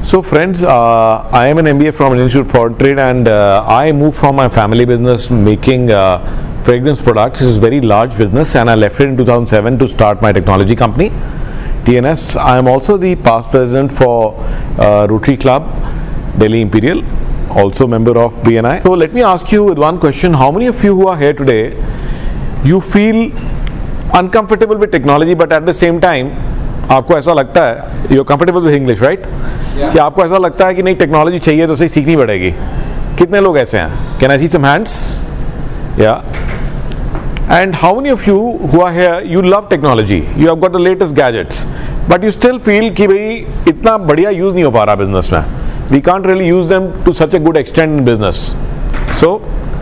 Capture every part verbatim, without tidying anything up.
So friends, uh, I am an M B A from Institute for Trade, and uh, I moved from my family business making uh, fragrance products. This is a very large business, and I left it in two thousand seven to start my technology company, T N S. I am also the past president for uh, Rotary Club, Delhi Imperial, also member of B N I. So let me ask you with one question: how many of you who are here today, you feel uncomfortable with technology, but at the same time, आपको ऐसा लगता है, you're comfortable with English, right? कि आपको ऐसा लगता है कि नहीं टेक्नोलॉजी चाहिए तो सही सीखनी पड़ेगी. कितने लोग ऐसे हैं? Can I see some hands? Yeah. And how many of you who are here, you love technology, you have got the latest gadgets, but you still feel कि भाई इतना बढ़िया यूज नहीं हो पा रहा बिजनेस में. We can't really use them to such a good extent in business. So,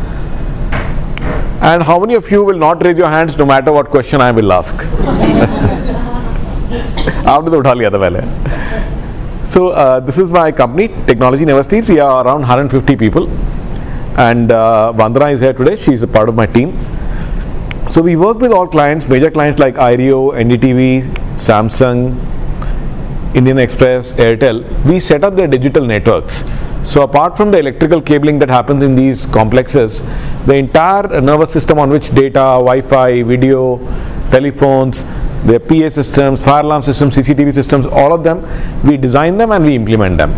and how many of you will not raise your hands no matter what question I will ask? आपने तो उठा लिया था पहले. So uh, this is my company, Technology Never Sleeps. We are around one hundred fifty people, and uh, Vandana is here today. She is a part of my team. So we work with all clients, major clients like Ireo, N D T V, Samsung, Indian Express, Airtel. We set up their digital networks. So apart from the electrical cabling that happens in these complexes, the entire nervous system on which data, Wi-Fi, video, telephones, their P A systems, fire alarm systems, C C T V systems, all of them, we design them and we implement them.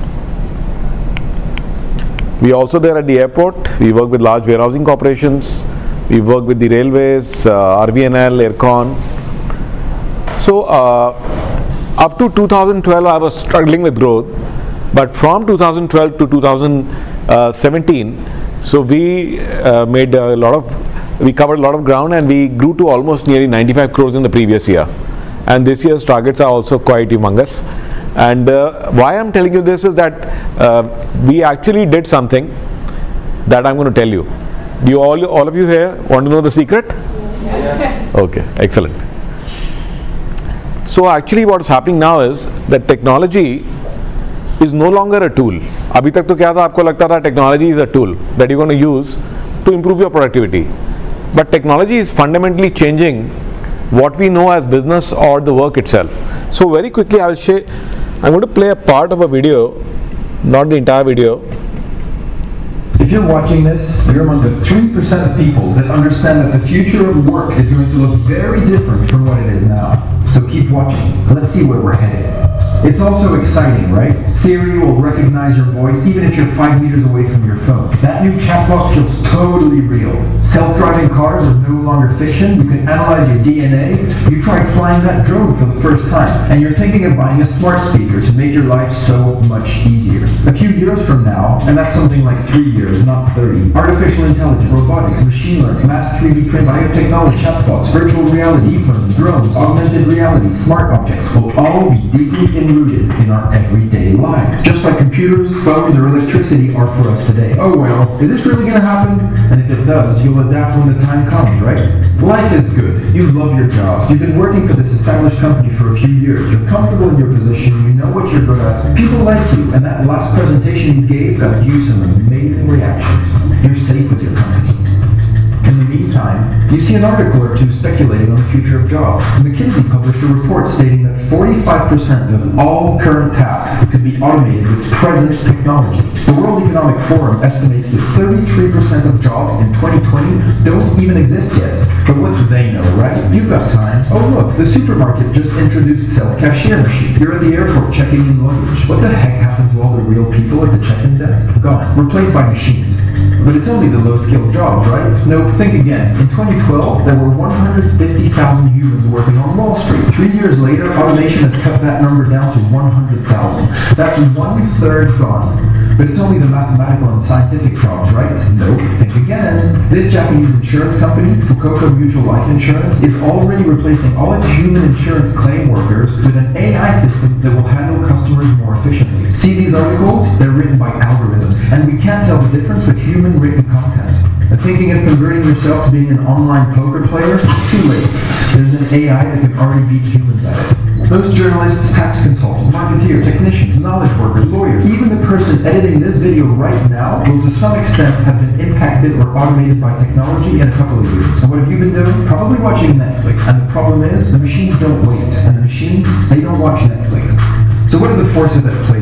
We also there at the airport, we work with large warehousing corporations, we work with the railways, uh, R V N L, Aircon. So uh, up to two thousand twelve I was struggling with growth, but from two thousand twelve to two thousand seventeen, so we uh, made a lot of We covered a lot of ground, and we grew to almost nearly ninety-five crores in the previous year. And this year's targets are also quite humongous. And uh, why I'm telling you this is that uh, we actually did something that I'm going to tell you. Do you all, all of you here want to know the secret? Yes. Okay, excellent. So actually what's happening now is that technology is no longer a tool. अभी तक तो क्या था, आपको लगता था technology is a tool that you're going to use to improve your productivity. But technology is fundamentally changing what we know as business or the work itself. So very quickly I'll share, I'm going to play a part of a video, not the entire video. If you're watching this, you're among the three percent of people that understand that the future of work is going to look very different from what it is now. So keep watching. Let's see where we're headed. It's also exciting, right? Siri will recognize your voice even if you're five meters away from your phone. That new chatbot feels totally real. Self-driving cars are no longer fiction. You can analyze your D N A. You tried flying that drone for the first time, and you're thinking of buying a smart speaker to make your life so much easier. A few years from now, and that's something like three years, not thirty, artificial intelligence, robotics, machine learning, mass three D print, biotechnology, chatbots, virtual reality, deep learning, drones, augmented reality, smart objects will all be deeply enrooted in our everyday lives. Just like computers, phones, or electricity are for us today. Oh well, is this really going to happen? And if it does, you'll adapt when the time comes, right? Life is good. You love your job. You've been working for this established company for a few years. You're comfortable in your position. You know what you're good at. People like you, and that last presentation you gave got you some amazing reactions. You're safe with your company. In the meantime, you see an article or two speculating on the future of jobs. McKinsey published a report stating that forty-five percent of all current tasks could be automated with present technology. The World Economic Forum estimates that thirty-three percent of jobs in twenty twenty don't even exist yet. But what do they know, right? You've got time. Oh look, the supermarket just introduced self-cashier machine. You're at the airport checking in luggage. What the heck happened to all the real people at the check-in desk? Gone. Replaced by machines. But it's only the low-skilled jobs, right? No, think again. In twenty twelve, there were one hundred fifty thousand humans working on Wall Street. Three years later, automation has cut that number down to one hundred thousand. That's one-third gone. But it's only the mathematical and scientific jobs, right? No, think again. This Japanese insurance company, Fukuoka Mutual Life Insurance, is already replacing all its human insurance claim workers with an A I system that will handle customers more efficiently. See these articles? They're written by algorithms, and we can't tell the difference with human written content. And thinking of converting yourself to being an online poker player? Too late. There's an A I that can already beat humans at it. Those journalists, tax consultants, marketeers, technicians, knowledge workers, lawyers, even the person editing this video right now will to some extent have been impacted or automated by technology in a couple of years. And what have you been doing? Probably watching Netflix. And the problem is, the machines don't wait. And the machines, they don't watch Netflix. So what are the forces at play here?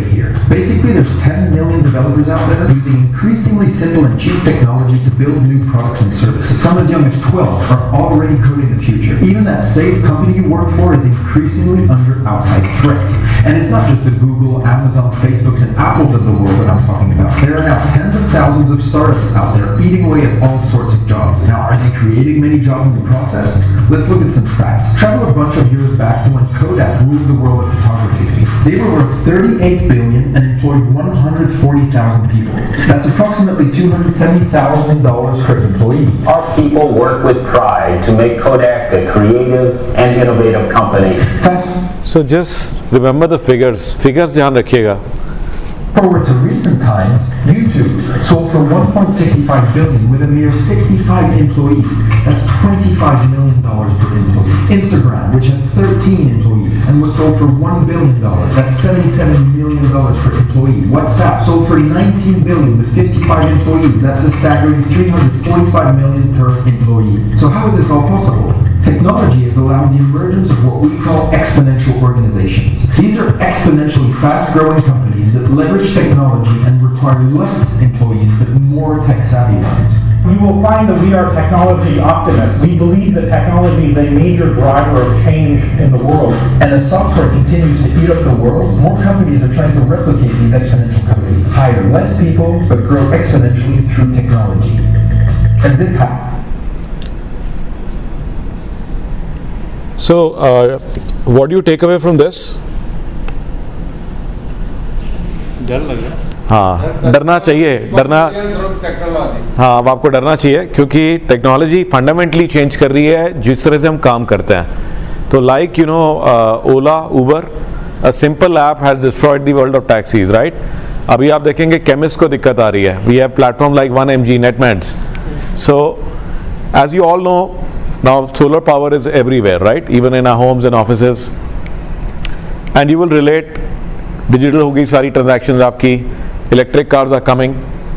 Basically, there's ten million developers out there using increasingly simple and cheap technology to build new products and services. Some as young as twelve are already coding the future. Even that safe company you work for is increasingly under outside threat. And it's not just the Google, Amazon, Facebooks, and Apples of the world that I'm talking about. There are now tens of thousands of startups out there eating away at all sorts of jobs. Now, are they creating many jobs in the process? Let's look at some stats. Travel a bunch of years back to when Kodak ruled the world of photography. They were worth thirty-eight billion dollars and employed one hundred forty thousand people. That's approximately two hundred seventy thousand dollars per employee. Our people work with pride to make Kodak a creative and innovative company. So just remember the figures. Figures ध्यान रखिएगा. Forward to recent times, YouTube sold for one point six five billion dollars with a mere sixty-five employees. That's twenty-five million dollars per employee. Instagram, which had thirteen employees and was sold for one billion dollars. That's seventy-seven million dollars per employee. WhatsApp sold for nineteen billion dollars with fifty-five employees. That's a staggering three hundred forty-five million dollars per employee. So how is this all possible? Technology has allowed the emergence of what we call exponential organizations. These are exponentially fast-growing companies that leverage technology and require less employees but more tech-savvy ones. You will find that we are technology optimists. We believe that technology is a major driver of change in the world. And as software continues to eat up the world, more companies are trying to replicate these exponential companies. Hire less people but grow exponentially through technology. As this happens. So, uh, what do you take away from this? डर लग रहा है. हाँ, डरना चाहिए. डरना, हाँ, अब आपको डरना चाहिए क्योंकि टेक्नोलॉजी फंडामेंटली चेंज कर रही है जिस तरह से हम काम करते हैं. तो like you know Ola, Uber, a simple app has destroyed the world of taxis, right. अभी आप देखेंगे केमिस्ट को दिक्कत आ रही है. We have platform like one M G, Netmeds. So as you all know, now solar power is everywhere, right? Even in our homes and offices. And you will relate, digital होगी सारी transactions आपकी, electric cars are coming.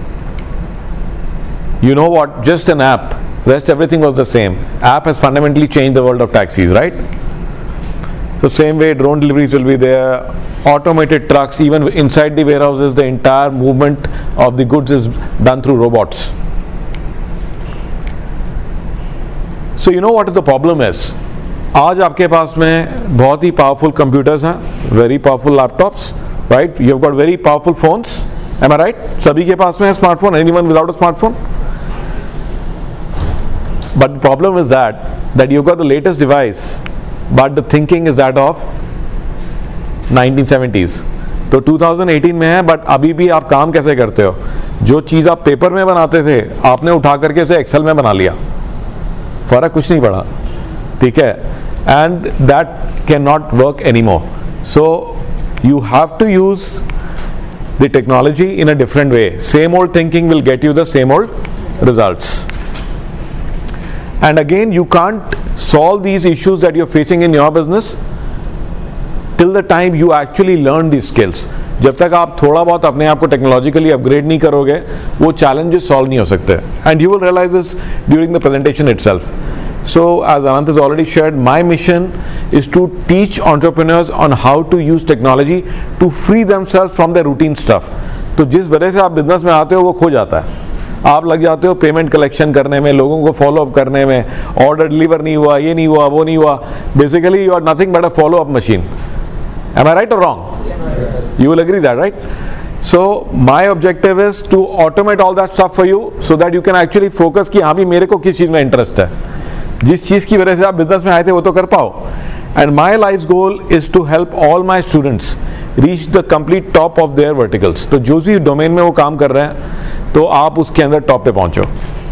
You know what? Just an app. Rest everything was the same. App has fundamentally changed the world of taxis, right? So same way drone deliveries will be there, automated trucks, even inside the warehouses, the entire movement of the goods is done through robots. So you know what the problem is? आज आपके पास में बहुत ही powerful computers हैं, very powerful laptops, right? You have got very powerful phones, am I right? सभी के पास में है smartphone, anyone without a smartphone. But the problem is that that you got the latest device, but the thinking is that of nineteen seventies. तो two thousand eighteen में है, but अभी भी आप काम कैसे करते हो? जो चीज़ आप पेपर में बनाते थे, आपने उठा करके इसे एक्सेल में बना लिया. फर्क कुछ नहीं पड़ा, ठीक है? And that can not work any more. So you have to use the technology in a different way. Same old thinking will get you the same old results. And again you can't solve these issues that you are facing in your business till the time you actually learn the skills. जब तक आप थोड़ा बहुत अपने आप को technologically upgrade नहीं करोगे, वो चैलेंजेस सॉल्व नहीं हो सकते. And you will realise this during the presentation itself. So as Anant has already shared, my mission is to teach entrepreneurs on how to use technology to free themselves from their routine stuff. तो जिस वजह से आप business में आते हो वो खो जाता है. आप लग जाते हो पेमेंट कलेक्शन करने में, लोगों को फॉलो अप करने में, ऑर्डर डिलीवर नहीं हुआ, ये नहीं हुआ, वो नहीं हुआ. Basically you are nothing but a follow up machine. Am I right or wrong? You will agree that, right? So my objective is to automate all that stuff for you so that you can actually focus कि हाँ भी मेरे को किस चीज़ में interest है, जिस चीज़ की वजह से आप बिजनेस में आए थे वो तो कर पाओ. And my life goal is to help all my students reach the complete top of their verticals. तो जो भी डोमेन में वो काम कर रहे हैं तो आप उसके अंदर टॉप पे पहुंचो.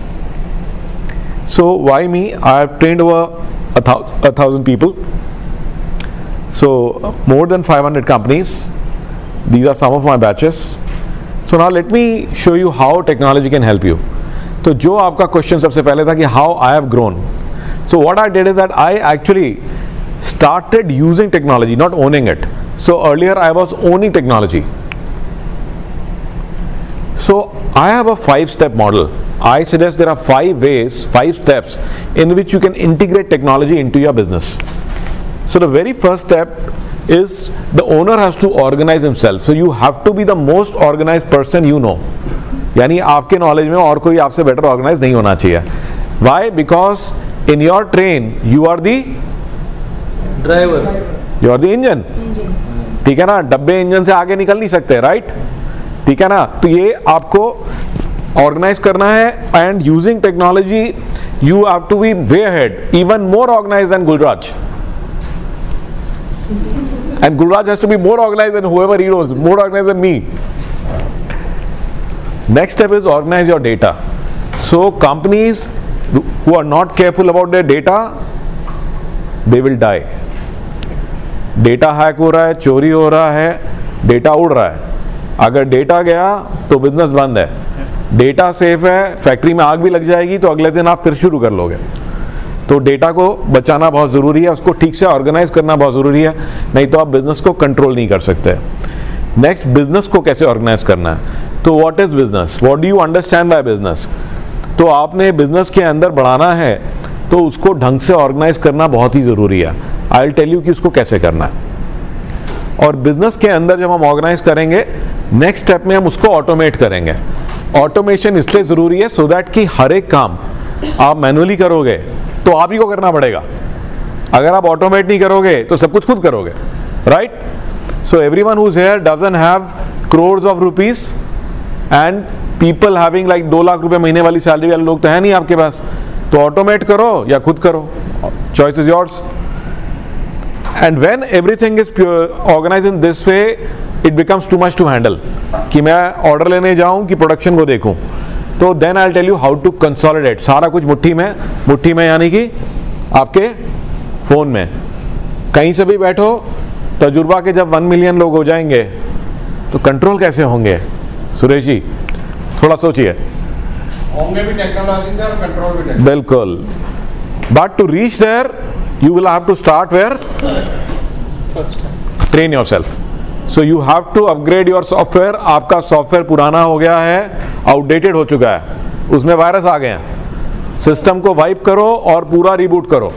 So why me? I have trained over a thousand people, so more than five hundred companies. These are some of my batches. So now let me show you how technology can help you. तो जो आपका question सबसे पहले था कि how I have grown. So what I did is that I actually started using technology, not owning it. So earlier I was owning technology. So I have a five-step model. I suggest there are five ways, five steps in which you can integrate technology into your business. So the very first step is the owner has to organize himself. So you have to be the most organized person you know. यानी आपके knowledge में और कोई आपसे better organise नहीं होना चाहिए. Why? Because in your train you are the driver, you are the engine. ठीक है ना, डब्बे इंजन से आगे निकल नहीं सकते, राइट? ठीक है ना, तो ये आपको ऑर्गेनाइज करना है. And using technology you have to be way ahead, even more organised than Gulraj. And Gulraj has to be more organized than whoever he knows, more organized than me. Next step is organize your data. So companies who are not careful about their data, they will die. Data hack हो रहा है, चोरी हो रहा है, data उड़ रहा है. अगर डेटा गया तो बिजनेस बंद है. डेटा सेफ है, फैक्ट्री में आग भी लग जाएगी तो अगले दिन आप फिर शुरू कर लोगे. तो डेटा को बचाना बहुत ज़रूरी है, उसको ठीक से ऑर्गेनाइज करना बहुत ज़रूरी है, नहीं तो आप बिजनेस को कंट्रोल नहीं कर सकते. नेक्स्ट, बिजनेस को कैसे ऑर्गेनाइज करना है. तो what is business, what do you understand by business. तो आपने बिजनेस के अंदर बढ़ाना है तो उसको ढंग से ऑर्गेनाइज करना बहुत ही ज़रूरी है. आई विल टेल यू कि उसको कैसे करना है. और बिजनेस के अंदर जब हम ऑर्गेनाइज करेंगे, नेक्स्ट स्टेप में हम उसको ऑटोमेट करेंगे. ऑटोमेशन इसलिए ज़रूरी है सो दैट कि हर एक काम आप मैनुअली करोगे तो आप ही को करना पड़ेगा. अगर आप ऑटोमेट नहीं करोगे तो सब कुछ खुद करोगे, right? So everyone who is here doesn't have crores of rupees and people having like दो लाख रुपए महीने वाली सैलरी वाले लोग तो है नहीं आपके पास. तो ऑटोमेट करो या खुद करो, choice is yours. And when everything is organised in this way, it becomes too much to handle. कि मैं ऑर्डर लेने जाऊं कि प्रोडक्शन को देखूं, तो then I will tell you how to consolidate. सारा कुछ मुट्ठी में, मुट्ठी में यानी कि आपके फोन में. कहीं से भी बैठो, तजुर्बा के जब वन मिलियन लोग हो जाएंगे तो कंट्रोल कैसे होंगे? सुरेश जी थोड़ा सोचिए. होंगे भी टेक्नोलॉजी से और कंट्रोल भी टेक्नोलॉजी. बिल्कुल. But to reach there you will have to start where? Train yourself. So you have to upgrade your software. आपका सॉफ्टवेयर पुराना हो गया है, आउटडेटेड हो चुका है, उसमें वायरस आ गए हैं. सिस्टम को वाइप करो और पूरा रिबूट करो.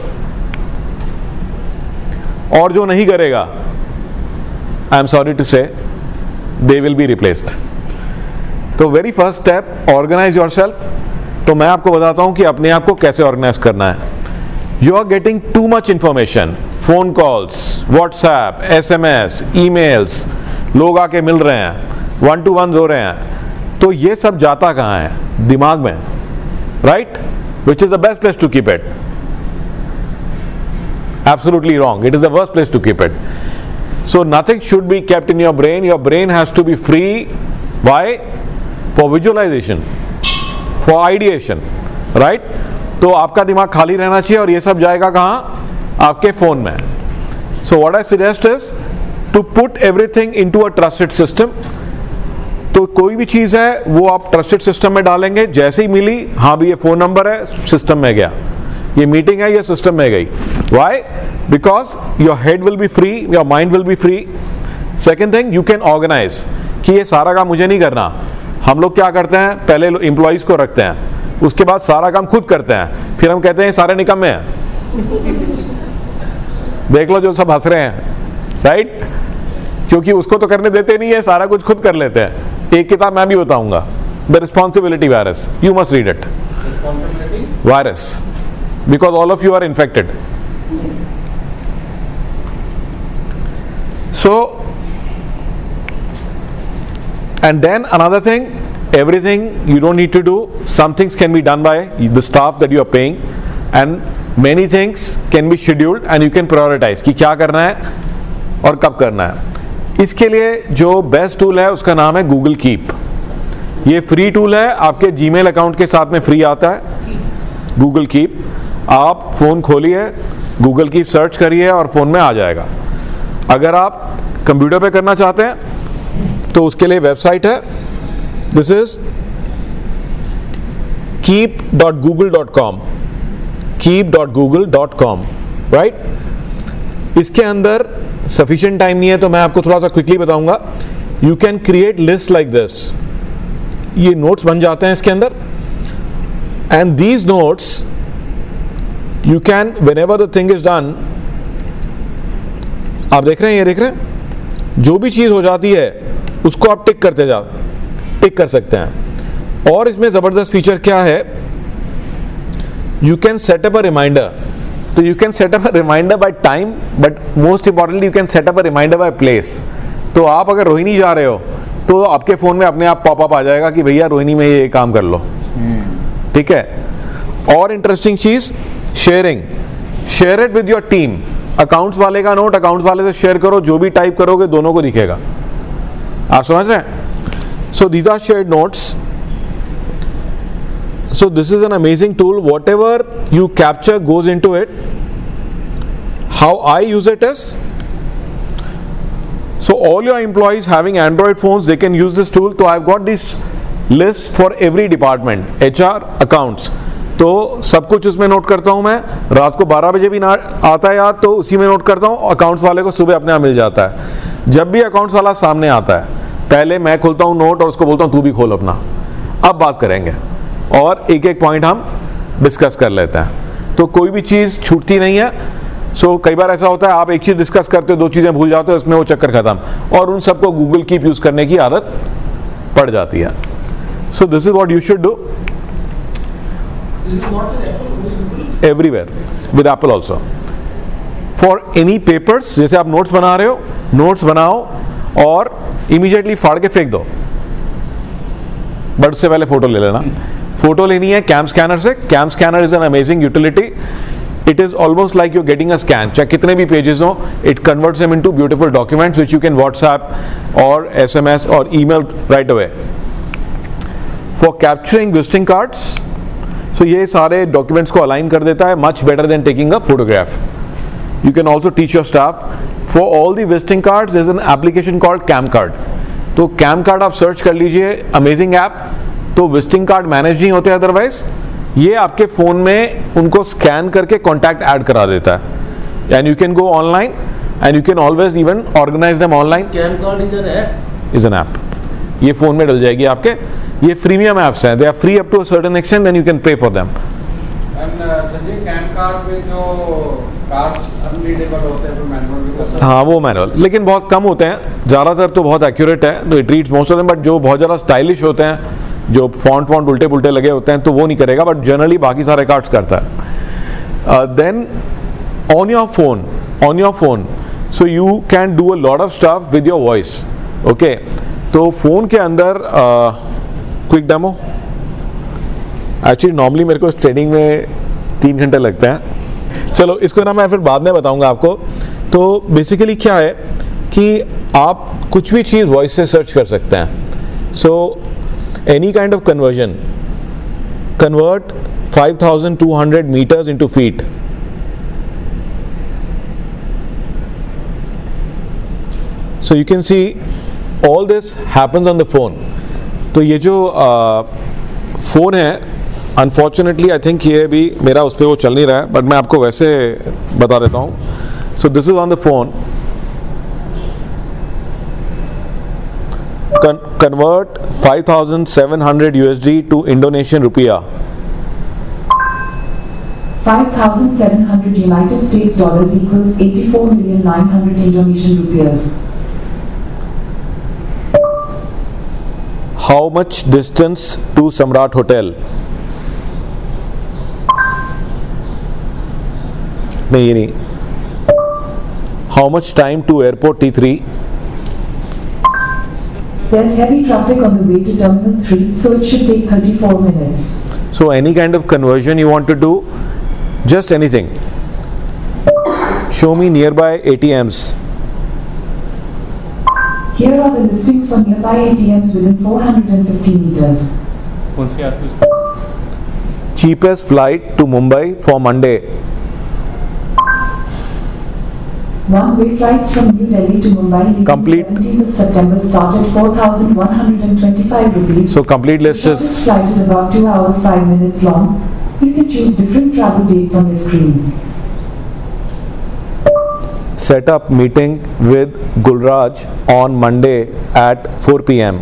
और जो नहीं करेगा, I am sorry to say, they will be replaced. तो very first step, organise yourself. तो मैं आपको बताता हूं कि अपने आप को कैसे ऑर्गेनाइज करना है. You are getting too much information, phone calls, WhatsApp, SMS, emails, लोग आके मिल रहे हैं, वन टू वन हो रहे हैं. तो ये सब जाता कहाँ है? दिमाग में, right? Which is the best place to keep it? Absolutely wrong. It is the worst place to keep it. So nothing should be kept in your brain. Your brain has to be free. Why? For visualisation, for ideation, right? तो आपका दिमाग खाली रहना चाहिए और ये सब जाएगा कहाँ? आपके फोन में. So what I suggest is to put everything into a trusted system. तो कोई भी चीज है वो आप ट्रस्टेड सिस्टम में डालेंगे. जैसे ही मिली, हाँ भी ये फोन नंबर है, सिस्टम में गया. ये मीटिंग है, ये सिस्टम में गई. Why? Because your head will be free, your mind will be free. Second thing, you can organise कि ये सारा काम मुझे नहीं करना. हम लोग क्या करते हैं, पहले एम्प्लॉइज को रखते हैं, उसके बाद सारा काम खुद करते हैं, फिर हम कहते हैं सारे निकम्मे हैं. देख लो जो सब हंस रहे हैं, राइट? क्योंकि उसको तो करने देते नहीं है, सारा कुछ खुद कर लेते हैं. एक किताब मैं भी बताऊंगा, the responsibility virus. You must read it. Virus, because all of you are infected. So and then another thing, everything you don't need to do. Some things can be done by the staff that you are paying, and many things can be scheduled and you can prioritize कि क्या करना है और कब करना है. इसके लिए जो बेस्ट टूल है उसका नाम है गूगल कीप. ये फ्री टूल है, आपके जीमेल अकाउंट के साथ में फ्री आता है गूगल कीप. आप फ़ोन खोलिए, गूगल कीप सर्च करिए और फ़ोन में आ जाएगा. अगर आप कंप्यूटर पे करना चाहते हैं तो उसके लिए वेबसाइट है. This is keep dot Google dot com. Keep dot Google dot com, right? इसके अंदर सफिशिएंट टाइम नहीं है तो मैं आपको थोड़ा सा क्विकली बताऊंगा. You can create list like this. ये नोट्स बन जाते हैं इसके अंदर, and these notes you can, whenever the thing is done, आप देख रहे हैं, ये देख रहे हैं, जो भी चीज़ हो जाती है उसको आप टिक करते जा टिक कर सकते हैं। और इसमें ज़बरदस्त फीचर क्या है, you can set up a reminder. तो you can set up a reminder by time, but most importantly you can set up a reminder by place. तो आप अगर रोहिणी जा रहे हो तो आपके फ़ोन में अपने आप पॉपअप आ जाएगा कि भैया रोहिणी में ये काम कर लो, ठीक है। और इंटरेस्टिंग चीज़, sharing, share it with your team. Accounts वाले का नोट अकाउंट्स वाले से शेयर करो, जो भी टाइप करोगे दोनों को दिखेगा। आप समझ रहे हैं? So these are shared notes. So this is an amazing tool. Whatever you capture goes into it. How I use it is, so all your employees having Android phones, they can use this tool. So I've got this list for every department, H R, accounts. तो सब कुछ उसमें note करता हूँ मैं। रात को बारह बजे भी ना आता है याद तो उसी में नोट करता हूँ। अकाउंट्स वाले को सुबह अपने आप मिल जाता है। जब भी अकाउंट्स वाला सामने आता है पहले मैं खोलता हूँ नोट और उसको बोलता हूँ तू भी खोल अपना, अब बात करेंगे और एक एक पॉइंट हम डिस्कस कर लेते हैं। तो कोई भी चीज़ छूटती नहीं है। सो so, कई बार ऐसा होता है आप एक चीज़ डिस्कस करते हो, दो चीज़ें भूल जाते हो, उसमें वो चक्कर खत्म, और उन सबको गूगल कीप यूज़ करने की आदत पड़ जाती है। So this is what you should do everywhere with Apple also for any papers. जैसे आप नोट्स बना रहे हो, नोट्स बनाओ और इमीडिएटली फाड़ के फेंक दो, बट उससे पहले फोटो ले लेना। फोटो लेनी है कैम स्कैनर से। Cam scanner is an amazing utility. It is almost like you getting a scan. चाहे कितने भी पेजेस हो, it converts them into beautiful documents which you can WhatsApp और एसएमएस और email right away. For capturing visiting cards, so ये सारे documents को align कर देता है, much better than taking a photograph. You can also teach your staff for all the visiting cards is an application called CamCard. तो CamCard आप search कर लीजिए, अमेजिंग ऐप। तो विजिटिंग कार्ड मैनेज नहीं होते otherwise, ये आपके phone में उनको स्कैन करके कॉन्टैक्ट ऐड करा देता है। And you can go online and you can always even organise them online. CamCard is an app is an app. ये फ़ोन में डल जाएगी आपके। ये प्रीमियम ऐप्स हैं, they are free up to a certain extent, then you can pay for them. And Sanjay, CamCard में जो cards unreadable होते हैं, मैनुअल, हाँ वो मैनुअल, लेकिन बहुत कम होते हैं। ज़्यादातर तो बहुत एक्यूरेट है, तो it reads most of them. But जो बहुत ज़्यादा स्टाइलिश होते हैं, जो फॉन्ट फॉन्ट उल्टे पुल्टे लगे होते हैं, तो वो नहीं करेगा, बट जनरली बाकी सारे कार्ड्स करता है। Then on your phone on your phone so you can do a lot of stuff with your voice. Okay, तो फ़ोन के अंदर क्विक डेमो। एक्चुअली नॉर्मली मेरे को ट्रेनिंग में तीन घंटे लगते हैं। चलो इसको ना मैं फिर बाद में बताऊंगा आपको। तो बेसिकली क्या है कि आप कुछ भी चीज़ वॉइस से सर्च कर सकते हैं। So any kind of conversion, convert five thousand two hundred metres into feet. So you can see all this happens on the phone. तो ये जो फ़ोन है, अनफॉर्चुनेटली आई थिंक ये भी मेरा उस पर वो चल नहीं रहा है, बट मैं आपको वैसे बता देता हूँ। So this is on the phone. Convert five thousand seven hundred USD to Indonesian rupiah. five thousand seven hundred United States dollars equals eighty-four million nine hundred Indonesian rupiahs. How much distance to Samrat Hotel? नहीं ये नहीं। How much time to airport T three? There's heavy traffic on the way to Terminal three, so it should take thirty-four minutes. So any kind of conversion you want to do, just anything. Show me nearby A T Ms. Here are the listings for nearby A T Ms within four hundred fifty meters. Cheapest flight to Mumbai for Monday. One-way flights from New Delhi to Mumbai leaving Complete. seventeenth of September start at four thousand one hundred twenty-five rupees. So complete list The is shortest flight is about two hours five minutes long. You can choose different travel dates on the screen. set up meeting with Gulraj on Monday at four p m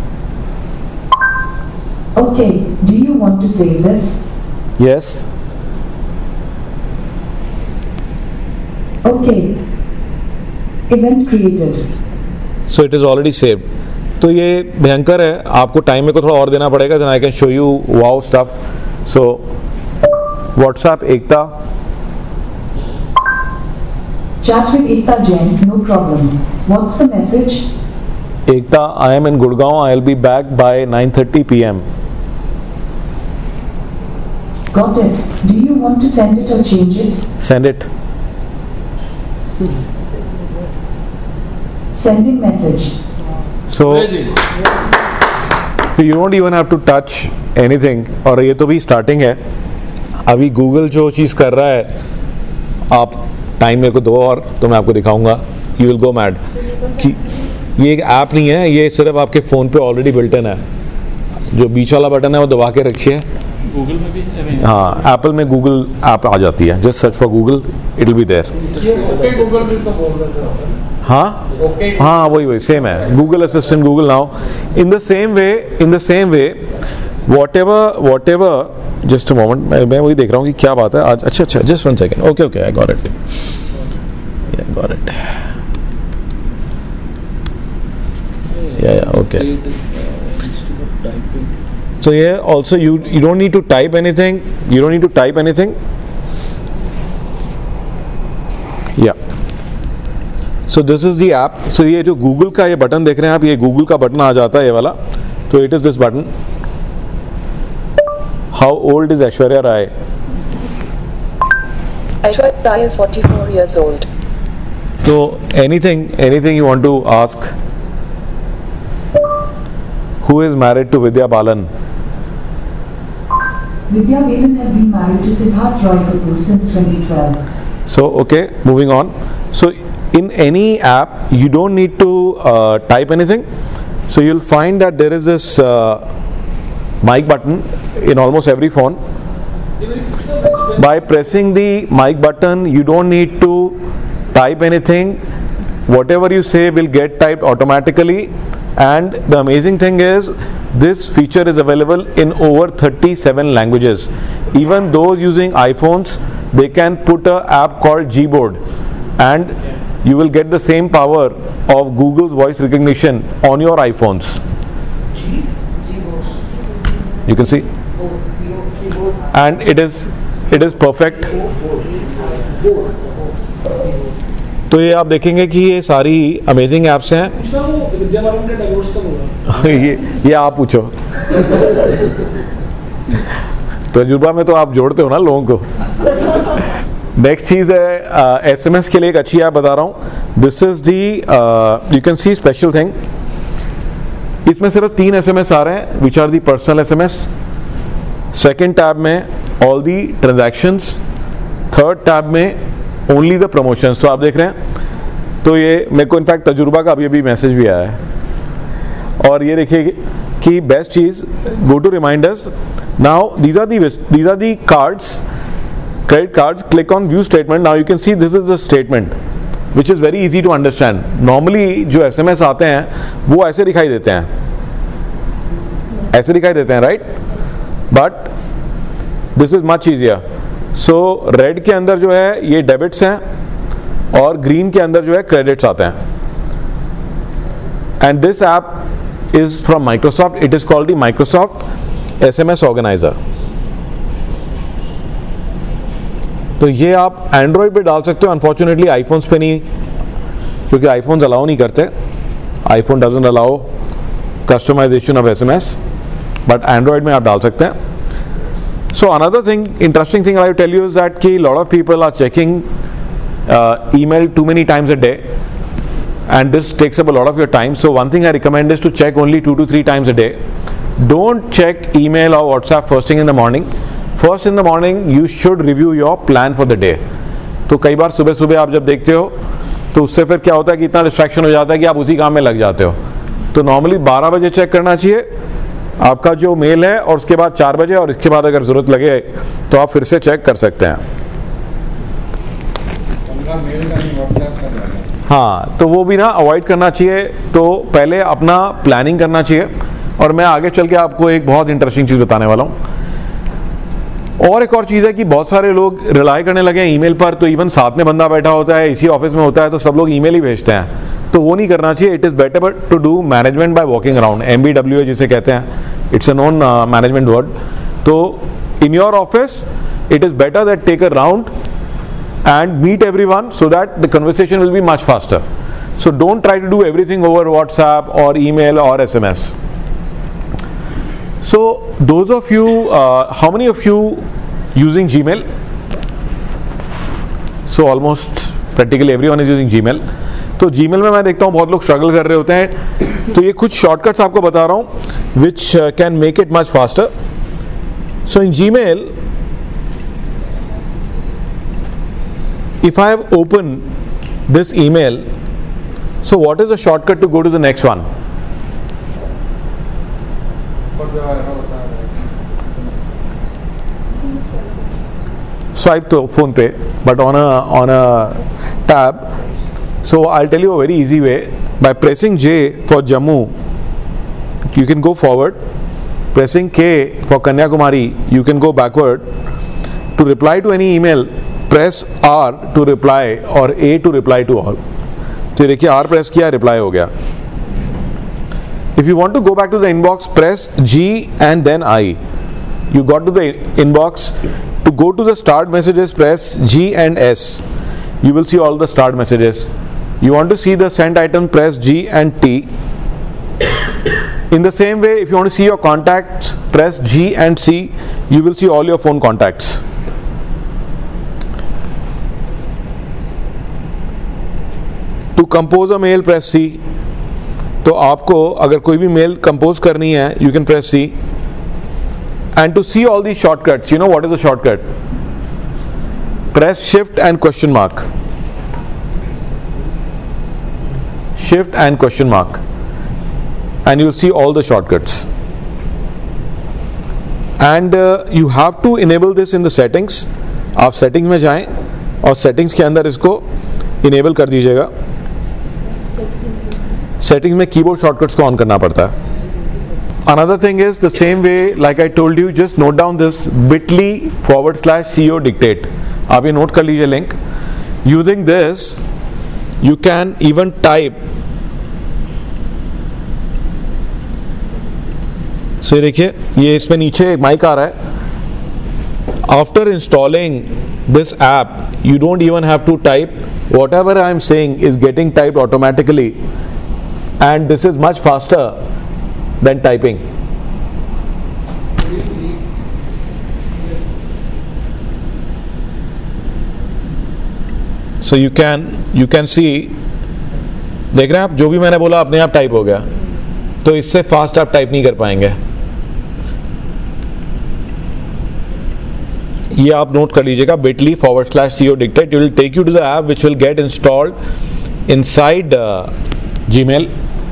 Okay, do you want to save this? Yes. Okay. Event created. So it is already saved. तो ये भयंकर है, आपको time में को थोड़ा और देना पड़ेगा. Then I can show you wow stuff. So WhatsApp Ekta. Chat with Ekta Jain, no problem. What's the message? Ekta, I am in Gurgaon. I'll be back by nine thirty p m Got it. Do you want to send it or change it? Send it. Sending message. So you don't even have to touch anything. और ये तो भी starting है. अभी Google जो चीज़ कर रहा है, आप टाइम मेरे को दो और तो मैं आपको दिखाऊंगा. You will go mad. कि ये एक ऐप नहीं है, ये सिर्फ आपके फ़ोन पे ऑलरेडी बिल्ट इन है. जो बीच वाला बटन है वो दबा के रखिए. गूगल में भी, हाँ, एप्पल में गूगल ऐप आ जाती है. Just search for Google, it will be there. Google भी तो बोल रहे थे. हाँ हाँ वही वही सेम है. Google Assistant, Google Now. In the same way in the same way whatever whatever just a moment, मैं वही देख रहा हूँ कि क्या बात है आज. अच्छा अच्छा just one second. Okay okay I got it. I got it. Yeah yeah okay. So here also you you don't need to type anything. You don't need to type anything. Yeah. So this is the app. So ये जो Google का ये button देख रहे हैं आप, ये Google का बटन आ जाता है ये वाला. तो it is this button. How old is Aishwarya Rai? Aishwarya Rai is forty-four years old. So anything anything you want to ask. Who is married to Vidya Balan? Vidya Balan has been married to Siddharth Roy Kapoor since twenty twelve. So okay, moving on. So in any app you don't need to uh, type anything. So you'll find that there is this uh, mic button in almost every phone. By pressing the mic button you don't need to type anything. Whatever you say will get typed automatically. And the amazing thing is this feature is available in over thirty-seven languages. Even those using iPhones, they can put an app called Gboard and you will get the same power of Google's voice recognition on your iPhones. You can see, and it is it is perfect. तो ये आप देखेंगे कि ये सारी amazing apps हैं. ये ये आप पूछो. तजुर्बा में तो आप जोड़ते हो ना लोगों को. नेक्स्ट चीज़ है एसएमएस के लिए एक अच्छी ऐप बता रहा हूँ. This is the you can see special thing. इसमें सिर्फ तीन एसएमएस आ रहे हैं which are the personal SMS. Second tab में all the transactions. Third tab में ओनली द प्रमोशंस. तो आप देख रहे हैं, तो ये मेरे को इनफैक्ट तजुर्बा का अभी अभी मैसेज भी आया है. और ये देखिए कि बेस्ट चीज़, go to reminders. Now these are the these are the cards, credit cards. Click on view statement. Now you can see this is the statement which is very easy to understand. Normally जो S M S आते हैं वो ऐसे दिखाई देते हैं, ऐसे दिखाई देते हैं, right? But this is much easier. So red के अंदर जो है ये डेबिट्स हैं और ग्रीन के अंदर जो है क्रेडिट्स आते हैं. And this app is from Microsoft. It is called the Microsoft SMS organiser. तो ये आप एंड्रॉयड पे डाल सकते हो. अनफॉर्चुनेटली आईफोन्स पे नहीं, क्योंकि आईफोन्स अलाउ नहीं करते. IPhone doesn't allow customisation of SMS, but Android में आप डाल सकते हैं. So another thing, interesting thing I will tell you is that a lot of people are checking uh, email too many times a day, and this takes up a lot of your time. So one thing I recommend is to check only two to three times a day. Don't check email or WhatsApp first thing in the morning. First in the morning you should review your plan for the day. तो कई बार सुबह सुबह आप जब देखते हो तो उससे फिर क्या होता है कि इतना डिस्ट्रैक्शन हो जाता है कि आप उसी काम में लग जाते हो. तो नॉर्मली बारह बजे चेक करना चाहिए आपका जो मेल है, और उसके बाद चार बजे, और इसके बाद अगर ज़रूरत लगे तो आप फिर से चेक कर सकते हैं. हाँ, तो वो भी ना अवॉइड करना चाहिए. तो पहले अपना प्लानिंग करना चाहिए. और मैं आगे चल के आपको एक बहुत इंटरेस्टिंग चीज़ बताने वाला हूँ. और एक और चीज़ है कि बहुत सारे लोग रिलाई करने लगे हैं ईमेल पर, तो इवन साथ में बंदा बैठा होता है, इसी ऑफिस में होता है, तो सब लोग ईमेल ही भेजते हैं, तो वो नहीं करना चाहिए. It is better to do management by walking around, M B W A जिसे कहते हैं, it's a non management word. तो in your office it is better that take a round and meet everyone so that the conversation will be much faster. So don't try to do everything over WhatsApp or email or S M S. So those of you, uh, how many of you using Gmail? So almost practically everyone is using Gmail. तो Gmail में मैं देखता हूँ बहुत लोग struggle कर रहे होते हैं, तो ये कुछ shortcuts आपको बता रहा हूँ which uh, can make it much faster. So in Gmail, if I have opened this email, so what is the shortcut to go to the next one? Swipe to phone pay, but on a on a tab. So I'll tell you a very easy way. By pressing J for Jammu, you can go forward. Pressing K for Kanyakumari, you can go backward. To reply to any email, press R to reply or A to reply to all. तो देखिए R press किया, reply हो गया. If you want to go back to the inbox, press G and then I. You got to the inbox. To go to the start messages, press G and S. You will see all the start messages. You want to see the sent item, press G and T. In the same way, if you want to see your contacts, press G and C. You will see all your phone contacts. To compose a mail, press C. तो आपको अगर कोई भी mail compose करनी है, you can press C. And to see all these shortcuts, you know what is a shortcut? Press Shift and question mark. Shift and question mark. And you'll see all the shortcuts. And uh, you have to enable this in the settings. आप settings में जाएं और settings के अंदर इसको enable कर दीजिएगा. Settings में keyboard shortcuts को on करना पड़ता है. Another thing is the same way, like I told you, just note down this bit.ly forward slash C O dictate. आप ये note कर लीजिए link. Using this, you can even type. So ये देखिए, ये इसमें नीचे एक mic आ रहा है. After installing this app, you don't even have to type. Whatever I am saying is getting typed automatically, and this is much faster than typing. So you can you can see, देख रहे हैं आप, जो भी मैंने बोला अपने आप टाइप हो गया. तो इससे फास्ट आप टाइप नहीं कर पाएंगे. ये आप नोट कर लीजिएगा, bit.ly forward slash C O dictate. It will take you to the app which will get installed inside uh, Gmail.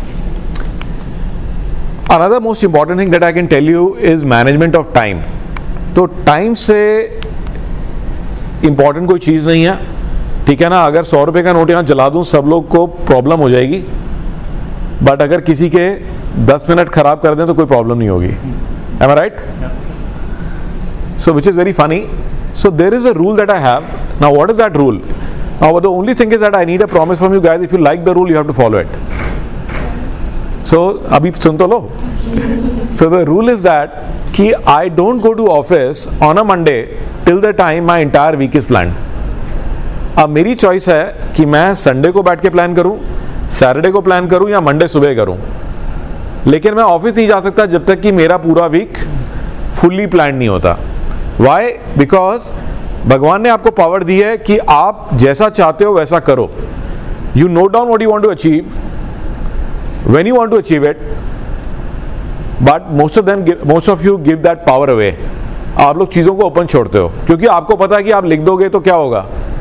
Another most important thing that I can tell you is management of time. तो time से important कोई चीज़ नहीं है, ठीक है ना. अगर सौ रुपये का नोट यहाँ जला दूँ, सब लोग को प्रॉब्लम हो जाएगी, बट अगर किसी के दस मिनट खराब कर दें तो कोई प्रॉब्लम नहीं होगी. Am I right? So which is very funny. So there is a rule that I have. Now what is that rule? Now the only thing is that I need a promise from you guys. If you like the rule, you have to follow it. So abhi sun to lo. So the rule is that कि I don't go to office on a Monday till the time my entire week is planned. अब मेरी choice है कि मैं Sunday को बैठ के plan करूं, सैटरडे को प्लान करूं या मंडे सुबह करूं, लेकिन मैं ऑफिस नहीं जा सकता जब तक कि मेरा पूरा वीक फुल्ली प्लान नहीं होता. वाई? बिकॉज भगवान ने आपको पावर दी है कि आप जैसा चाहते हो वैसा करो. You note down what you want to achieve when you want to achieve it, but most of them most of you give that power away. आप लोग चीज़ों को ओपन छोड़ते हो क्योंकि आपको पता है कि आप लिख दोगे तो क्या होगा,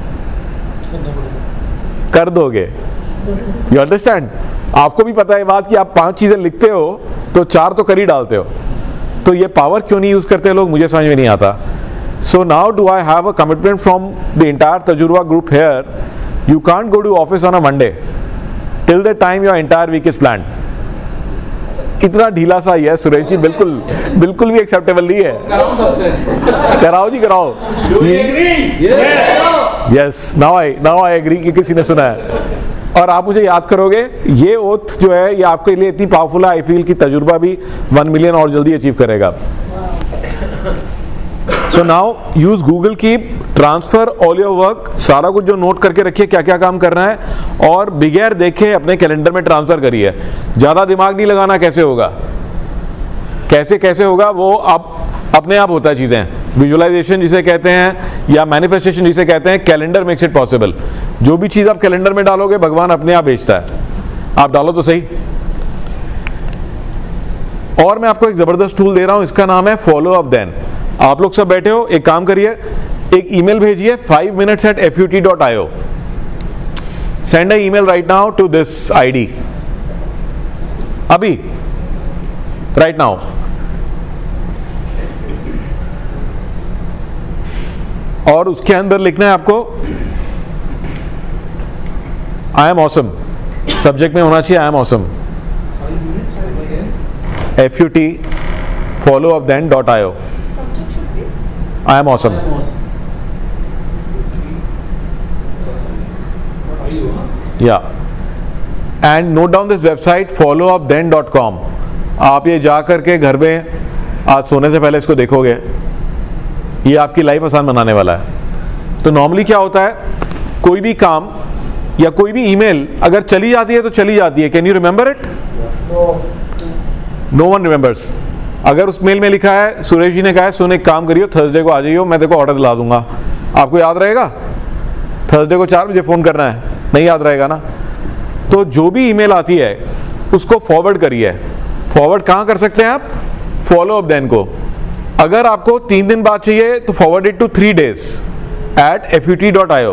कर दोगे. You understand? आपको भी पता है बात कि आप पांच चीजें लिखते हो तो चार तो कर ही डालते हो. तो ये पावर क्यों नहीं यूज करते लोग, मुझे समझ में नहीं आता. So now do I have a commitment from the entire Tajurba group here. You can't go to office on a Monday till the time your entire week is planned. इतना ढीला सा ही है सुरेश जी, बिल्कुल बिल्कुल भी एक्सेप्टेबल नहीं है। कराओ जी कराओ। Yes, now I now I agree कि किसी ने सुना है। और आप मुझे याद करोगे, ये ओथ जो है ये आपके लिए इतनी पावरफुल है, आई फील कि तजुर्बा भी वन मिलियन और जल्दी अचीव करेगा। So now use Google Keep, transfer all your work, सारा कुछ जो नोट करके रखिए क्या क्या काम करना है, और बिगैर देखे अपने कैलेंडर में ट्रांसफर करिए। ज्यादा दिमाग नहीं लगाना कैसे होगा, कैसे कैसे होगा वो आप अपने आप होता है चीजें। विजुअलाइजेशन जिसे कहते हैं या मैनिफेस्टेशन जिसे कहते हैं, कैलेंडर मेक्स इट पॉसिबल। जो भी चीज आप कैलेंडर में डालोगे भगवान अपने आप भेजता है, आप डालो तो सही। और मैं आपको एक जबरदस्त टूल दे रहा हूं, इसका नाम है फॉलो अप देन। आप लोग सब बैठे हो, एक काम करिए, एक ईमेल भेजिए five minutes at F U T dot I O. Send a email right now to this ID, अभी राइट नाउ। और उसके अंदर लिखना है आपको आई एम ऑसम, सब्जेक्ट में होना चाहिए I am awesome, F U T follow up then dot I O, I am awesome. या and note down this website follow up then dot com. आप ये जा करके घर में आज सोने से पहले इसको देखोगे, ये आपकी लाइफ आसान बनाने वाला है। तो नॉर्मली क्या होता है, कोई भी काम या कोई भी ईमेल अगर चली जाती है तो चली जाती है। Can you remember it? No one remembers. अगर उस मेल में लिखा है, सुरेश जी ने कहा है सुन एक काम करियो, थर्सडे को आ जाइयो, मैं देखो ऑर्डर दिला दूंगा, आपको याद रहेगा? थर्सडे को चार बजे फोन करना है, नहीं याद रहेगा ना। तो जो भी ईमेल आती है उसको फॉरवर्ड करिए। फॉरवर्ड कहाँ कर सकते हैं आप? फॉलो अप देन को। अगर आपको तीन दिन बाद चाहिए तो forward it to three days at F U T dot I O.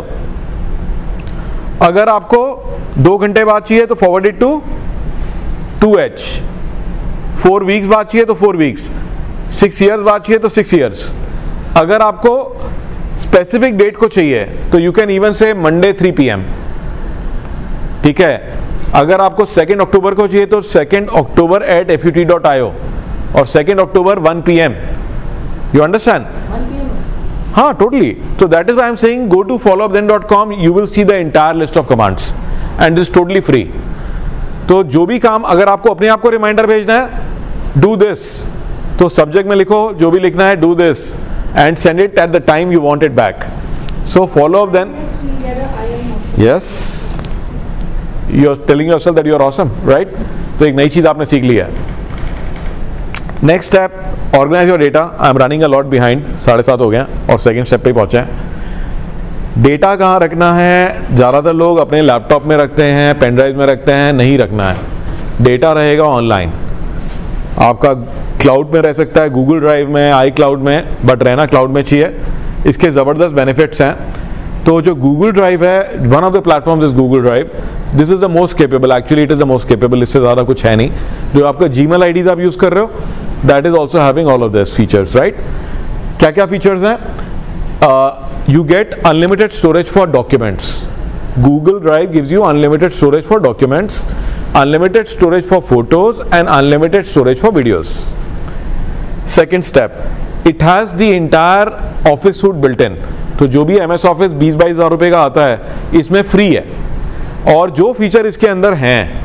अगर आपको दो घंटे बाद चाहिए तो forward it to two H. Four weeks बाद चाहिए तो फोर वीक्स, सिक्स ईयर्स बाद चाहिए तो सिक्स ईयर्स। अगर आपको स्पेसिफिक डेट को चाहिए तो you can even say Monday three PM एम, ठीक है। अगर आपको सेकेंड अक्टूबर को चाहिए तो second October at F U T dot I O और सेकेंड अक्टूबर वन पी एम। You understand? हाँ, totally. So that is why I am saying go to follow up then dot com. You will see the entire list of commands, and this is totally free. तो जो भी काम अगर आपको अपने आप को रिमाइंडर भेजना है, do this. तो सब्जेक्ट में लिखो जो भी लिखना है, do this and send it at the time you want it back. So follow up then. Yes. You are telling yourself that you are awesome, right? तो एक नई चीज आपने सीख ली है। Next step, organise your data. I am running a lot behind, साढ़े सात हो गए और सेकंड स्टेप पे पहुंचे हैं। डेटा कहाँ रखना है? ज़्यादातर लोग अपने लैपटॉप में रखते हैं, पेन ड्राइव में रखते हैं, नहीं रखना है। डेटा रहेगा ऑनलाइन, आपका क्लाउड में रह सकता है, गूगल ड्राइव में, आई क्लाउड में, बट रहना क्लाउड में चाहिए। इसके ज़बरदस्त बेनिफिट्स हैं। तो जो गूगल ड्राइव है, one of the platforms is Google Drive. This is the most capable, actually it is the most capable, इससे ज़्यादा कुछ है नहीं। जो आपका जीमेल आईडीज आप यूज़ कर रहे हो, that is also having all of these features, right? क्या क्या features हैं? uh, you get unlimited storage for documents. Google Drive gives you unlimited storage for documents, unlimited storage for photos and unlimited storage for videos. Second step, it has the entire office suite built in. तो जो भी M S office बीस बाईस हजार रुपए का आता है इसमें फ्री है, और जो फीचर इसके अंदर हैं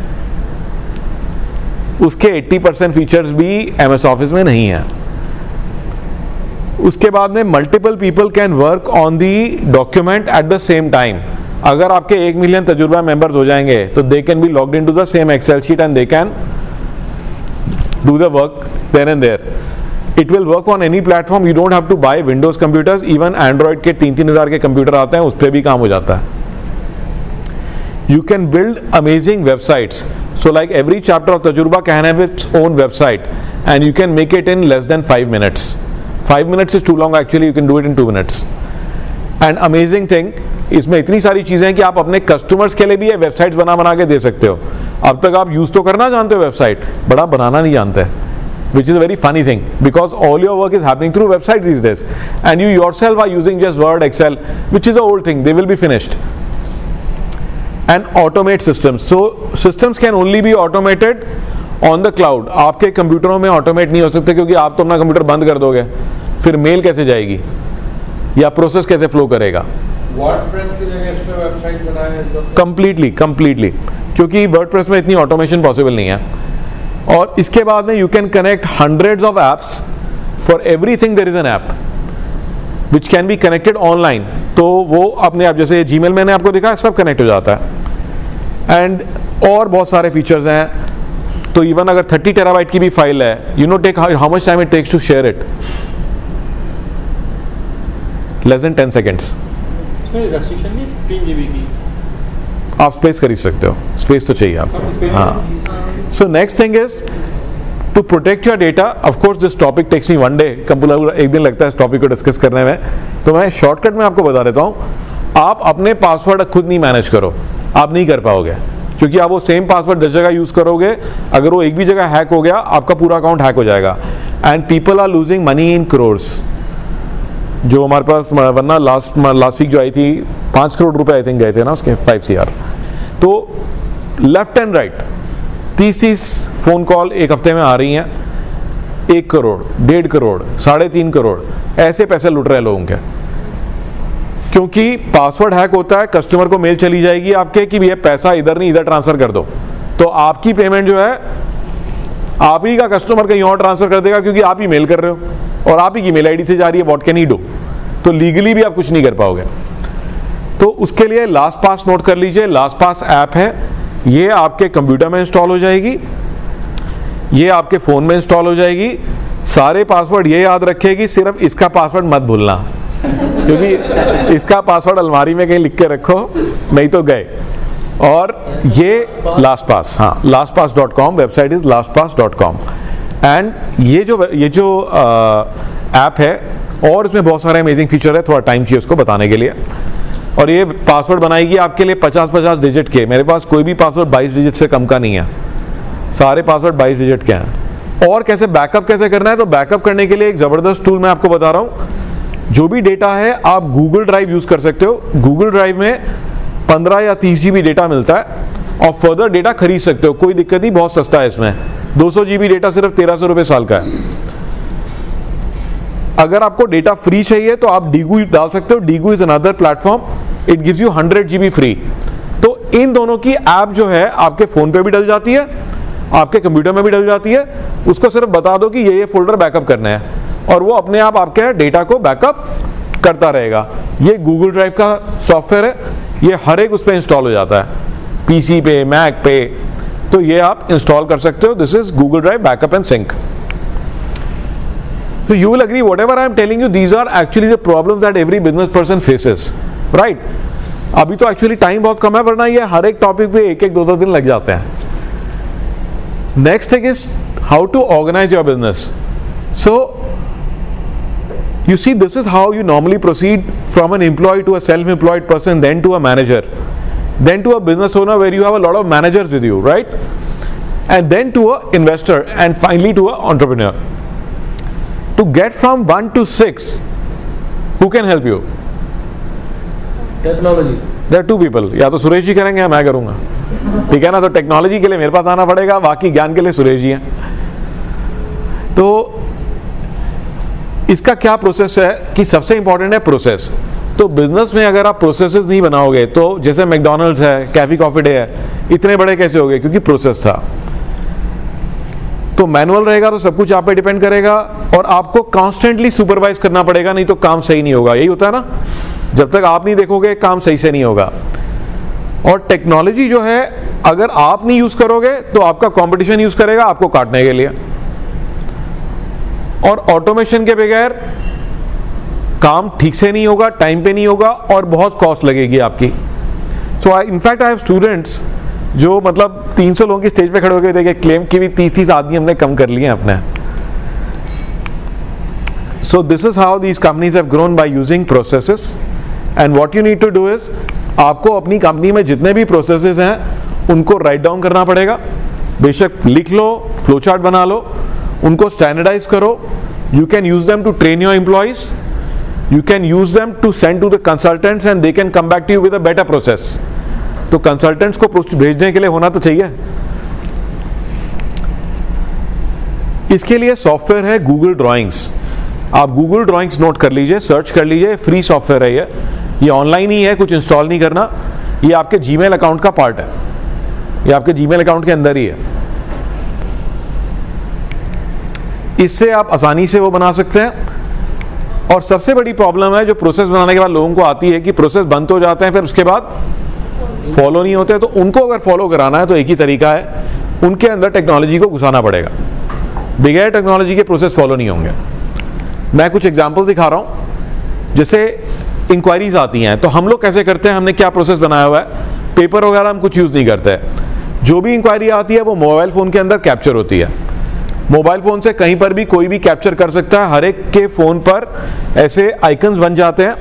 उसके अस्सी परसेंट फीचर्स भी एम एस ऑफिस में नहीं है। उसके बाद में multiple people can work on the document at the same time. अगर आपके एक मिलियन तजुर्बा मेंबर्स हो जाएंगे तो they can be logged into the same Excel sheet and they can do the work there and there. It will work on any platform, you don't have to buy Windows computers, even Android के तीन तीन हजार के computer आते हैं, उस पर भी काम हो जाता है। You can build amazing websites. So like every chapter of Tajurba can have its own website and you can make it in less than five minutes. Five minutes is too long actually, you can do it in two minutes. And amazing thing, इसमें इतनी सारी चीजें हैं कि आप अपने customers के लिए भी ये वेबसाइट्स बना बना के दे सकते हो। अब तक आप यूज तो करना जानते हो वेबसाइट, बड़ा बनाना नहीं जानते, which is a very funny thing because all your work is happening through websites these days and you yourself are using just Word, Excel, which is an old thing, they will be finished. And automate systems. So systems can only be automated on the cloud आपके कंप्यूटरों में automate नहीं हो सकते, क्योंकि आप तो अपना कंप्यूटर बंद कर दोगे, फिर मेल कैसे जाएगी या प्रोसेस कैसे फ्लो करेगा? वर्डप्रेस की जगह इस पे वेबसाइट बनाए तो कंप्लीटली कंप्लीटली क्योंकि वर्डप्रेस में इतनी ऑटोमेशन पॉसिबल नहीं है। और इसके बाद में you can connect hundreds of apps, for everything there is an app which can be connected online. तो वो अपने आप, जैसे जीमेल मैंने आपको दिखा, सब कनेक्ट हो जाता है। एंड और बहुत सारे फीचर्स हैं। तो इवन अगर थर्टी टेराबाइट की भी फाइल है, you know take how much time it takes to share it? Less than ten seconds. Restriction नहीं फिफ्टीन जीबी की, आप स्पेस खरीद सकते हो, स्पेस तो चाहिए आपको। हाँ, so next thing is to protect your data. Of course this topic takes me one day, computer एक दिन लगता है इस टॉपिक को डिस्कस करने में, तो मैं शॉर्टकट में आपको बता देता हूँ। आप अपने पासवर्ड खुद नहीं मैनेज करो, आप नहीं कर पाओगे, क्योंकि आप वो सेम पासवर्ड दस जगह यूज करोगे, अगर वो एक भी जगह हैक हो गया आपका पूरा अकाउंट हैक हो जाएगा। And people are losing money in crores. जो हमारे पास वरना लास्ट लास्ट वीक जो आई थी, पाँच करोड़ रुपए आई थिंक गए थे ना उसके, फाइव सी आर। तो लेफ्ट एंड राइट तीस तीस फोन कॉल एक हफ्ते में आ रही हैं, एक करोड़, डेढ़ करोड़, साढ़े तीन करोड़, ऐसे पैसे लुट रहे हैं लोगों के। क्योंकि पासवर्ड हैक होता है, कस्टमर को मेल चली जाएगी आपके कि भैया पैसा इधर नहीं इधर ट्रांसफर कर दो, तो आपकी पेमेंट जो है आप ही का कस्टमर कहीं और ट्रांसफर कर देगा, क्योंकि आप ही मेल कर रहे हो और आप ही की मेल आईडी से जा रही है। What can he do? तो लीगली भी आप कुछ नहीं कर पाओगे। तो उसके लिए लास्ट पास नोट कर लीजिए। लास्ट पास ऐप है, ये आपके कंप्यूटर में इंस्टॉल हो जाएगी, ये आपके फोन में इंस्टॉल हो जाएगी। सारे पासवर्ड ये याद रखेगी, सिर्फ इसका पासवर्ड मत भूलना, क्योंकि इसका पासवर्ड अलमारी में कहीं लिख के रखो, नहीं तो गए। और ये लास्ट पास, हाँ, LastPass dot com website is LastPass dot com. And ये जो ये जो ऐप है, और इसमें बहुत सारे अमेजिंग फीचर है, थोड़ा टाइम चाहिए उसको बताने के लिए। और ये पासवर्ड बनाएगी आपके लिए पचास पचास डिजिट के। मेरे पास कोई भी पासवर्ड बाईस डिजिट से कम का नहीं है, सारे पासवर्ड बाईस डिजिट के हैं। और कैसे बैकअप कैसे करना है, तो बैकअप करने के लिए एक ज़बरदस्त टूल मैं आपको बता रहा हूँ। जो भी डेटा है आप गूगल ड्राइव यूज़ कर सकते हो। गूगल ड्राइव में पंद्रह या तीस जी बी डेटा मिलता है और फर्दर डेटा खरीद सकते हो, कोई दिक्कत नहीं, बहुत सस्ता है इसमें। दो सौ जी बी डेटा सिर्फ तेरह सौ रुपये साल का है। अगर आपको डेटा फ्री चाहिए तो आप डीगू डाल सकते हो। Degoo is another platform, it gives you hundred GB free फ्री। तो इन दोनों की ऐप जो है आपके फ़ोन पे भी डल जाती है, आपके कंप्यूटर में भी डल जाती है। उसको सिर्फ बता दो कि ये ये फोल्डर बैकअप करने हैं और वो अपने आप आपके डेटा को बैकअप करता रहेगा। ये गूगल ड्राइव का सॉफ्टवेयर है, ये हर एक उस पर इंस्टॉल हो जाता है, पीसी पे, मैक पे, तो ये आप इंस्टॉल कर सकते हो। This is Google Drive backup and sync. So you will agree whatever I am telling you, these are actually the problems that every business person faces, right? अभी तो एक्चुअली टाइम बहुत कम है, वरना ये हर एक टॉपिक पे एक एक दो दो दिन लग जाते हैं। Next thing is how to organise your business. So you see, this is how you normally proceed from an employee to a self-employed person, then to a manager, then to a business owner where you have a lot of managers with you, right? And then to a investor, and finally to a entrepreneur. To get from one to six, who can help you? Technology. There are two people, या तो सुरेश जी करेंगे या मैं करूंगा, ठीक है ना? तो टेक्नोलॉजी के लिए मेरे पास आना पड़ेगा, बाकी ज्ञान के लिए सुरेश जी हैं। तो इसका क्या प्रोसेस है कि सबसे इंपॉर्टेंट है प्रोसेस। तो बिजनेस में अगर आप प्रोसेसेस नहीं बनाओगे, तो जैसे मैकडॉनल्ड्स है, कैफी कॉफी डे है, इतने बड़े कैसे हो गए? क्योंकि प्रोसेस था। तो मैनुअल रहेगा तो सब कुछ आप पे डिपेंड करेगा, और आपको कॉन्स्टेंटली सुपरवाइज करना पड़ेगा, नहीं तो काम सही नहीं होगा। यही होता है ना, जब तक आप नहीं देखोगे काम सही से नहीं होगा। और टेक्नोलॉजी जो है, अगर आप नहीं यूज करोगे तो आपका कंपटीशन यूज करेगा आपको काटने के लिए। और ऑटोमेशन के बगैर काम ठीक से नहीं होगा, टाइम पे नहीं होगा, और बहुत कॉस्ट लगेगी आपकी। So I in fact I have students जो मतलब तीन सौ लोगों की स्टेज पे खड़े होकर देखे क्लेम की भी तीस तीस आदमी हमने कम कर लिए हैं अपने। So this is how these companies have grown by using processes. And what you need to do is, आपको अपनी कंपनी में जितने भी प्रोसेसेस हैं उनको राइट डाउन करना पड़ेगा। बेशक लिख लो, फ्लो चार्ट बना लो, उनको स्टैंडर्डाइज करो। You can use them to train your employees, you can use them to send to the consultants and they can come back to you with a better process. तो consultants को भेजने के लिए होना तो चाहिए। इसके लिए सॉफ्टवेयर है गूगल ड्राइंग्स। आप गूगल ड्राइंग्स नोट कर लीजिए, सर्च कर लीजिए, फ्री सॉफ्टवेयर है ये ये ऑनलाइन ही है, कुछ इंस्टॉल नहीं करना। ये आपके जीमेल अकाउंट का पार्ट है, ये आपके जीमेल अकाउंट के अंदर ही है। इससे आप आसानी से वो बना सकते हैं। और सबसे बड़ी प्रॉब्लम है जो प्रोसेस बनाने के बाद लोगों को आती है कि प्रोसेस बंद तो जाते हैं, फिर उसके बाद फॉलो नहीं होते। तो उनको अगर फॉलो कराना है तो एक ही तरीका है, उनके अंदर टेक्नोलॉजी को घुसाना पड़ेगा। बगैर टेक्नोलॉजी के प्रोसेस फॉलो नहीं होंगे। मैं कुछ एग्जांपल दिखा रहा हूं। जैसे इंक्वायरीज आती हैं तो हम लोग कैसे करते हैं, हमने क्या प्रोसेस बनाया हुआ है, पेपर वगैरह हम कुछ यूज़ नहीं करते हैं। जो भी इंक्वायरी आती है वो मोबाइल फ़ोन के अंदर कैप्चर होती है। मोबाइल फ़ोन से कहीं पर भी कोई भी कैप्चर कर सकता है। हर एक के फ़ोन पर ऐसे आइकन्स बन जाते हैं,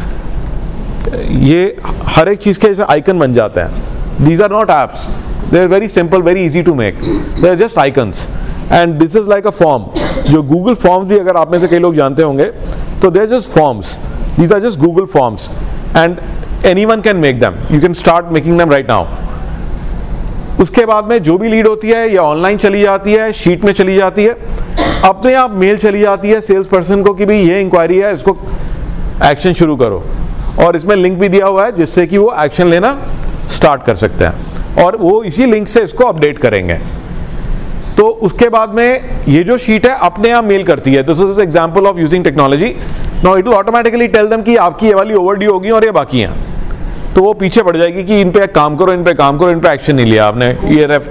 ये हर एक चीज़ के ऐसे आइकन बन जाते हैं। These are not apps, they are very simple, very easy to make, they are just icons and this is like a form. जो गूगल फॉर्म्स भी अगर आप में से कई लोग जानते होंगे तो they are just forms, these are just Google Forms and anyone can make them, you can start making them right now. उसके बाद में जो भी लीड होती है या ऑनलाइन चली जाती है, शीट में चली जाती है, अपने आप मेल चली जाती है सेल्स पर्सन को कि भाई ये इंक्वायरी है, इसको एक्शन शुरू करो। और इसमें लिंक भी दिया हुआ है जिससे कि वो एक्शन लेना स्टार्ट कर सकते हैं और वो इसी लिंक से इसको अपडेट करेंगे। तो उसके बाद में ये जो शीट है अपने आप मेल करती है। This is example of using technology. Now it will automatically tell them कि आपकी ये वाली ओवरड्यू होगी और ये बाकी हैं, तो वो पीछे पड़ जाएगी कि इन पे काम करो, इन पे काम करो, इन पे एक्शन नहीं लिया आपने। ये रेफ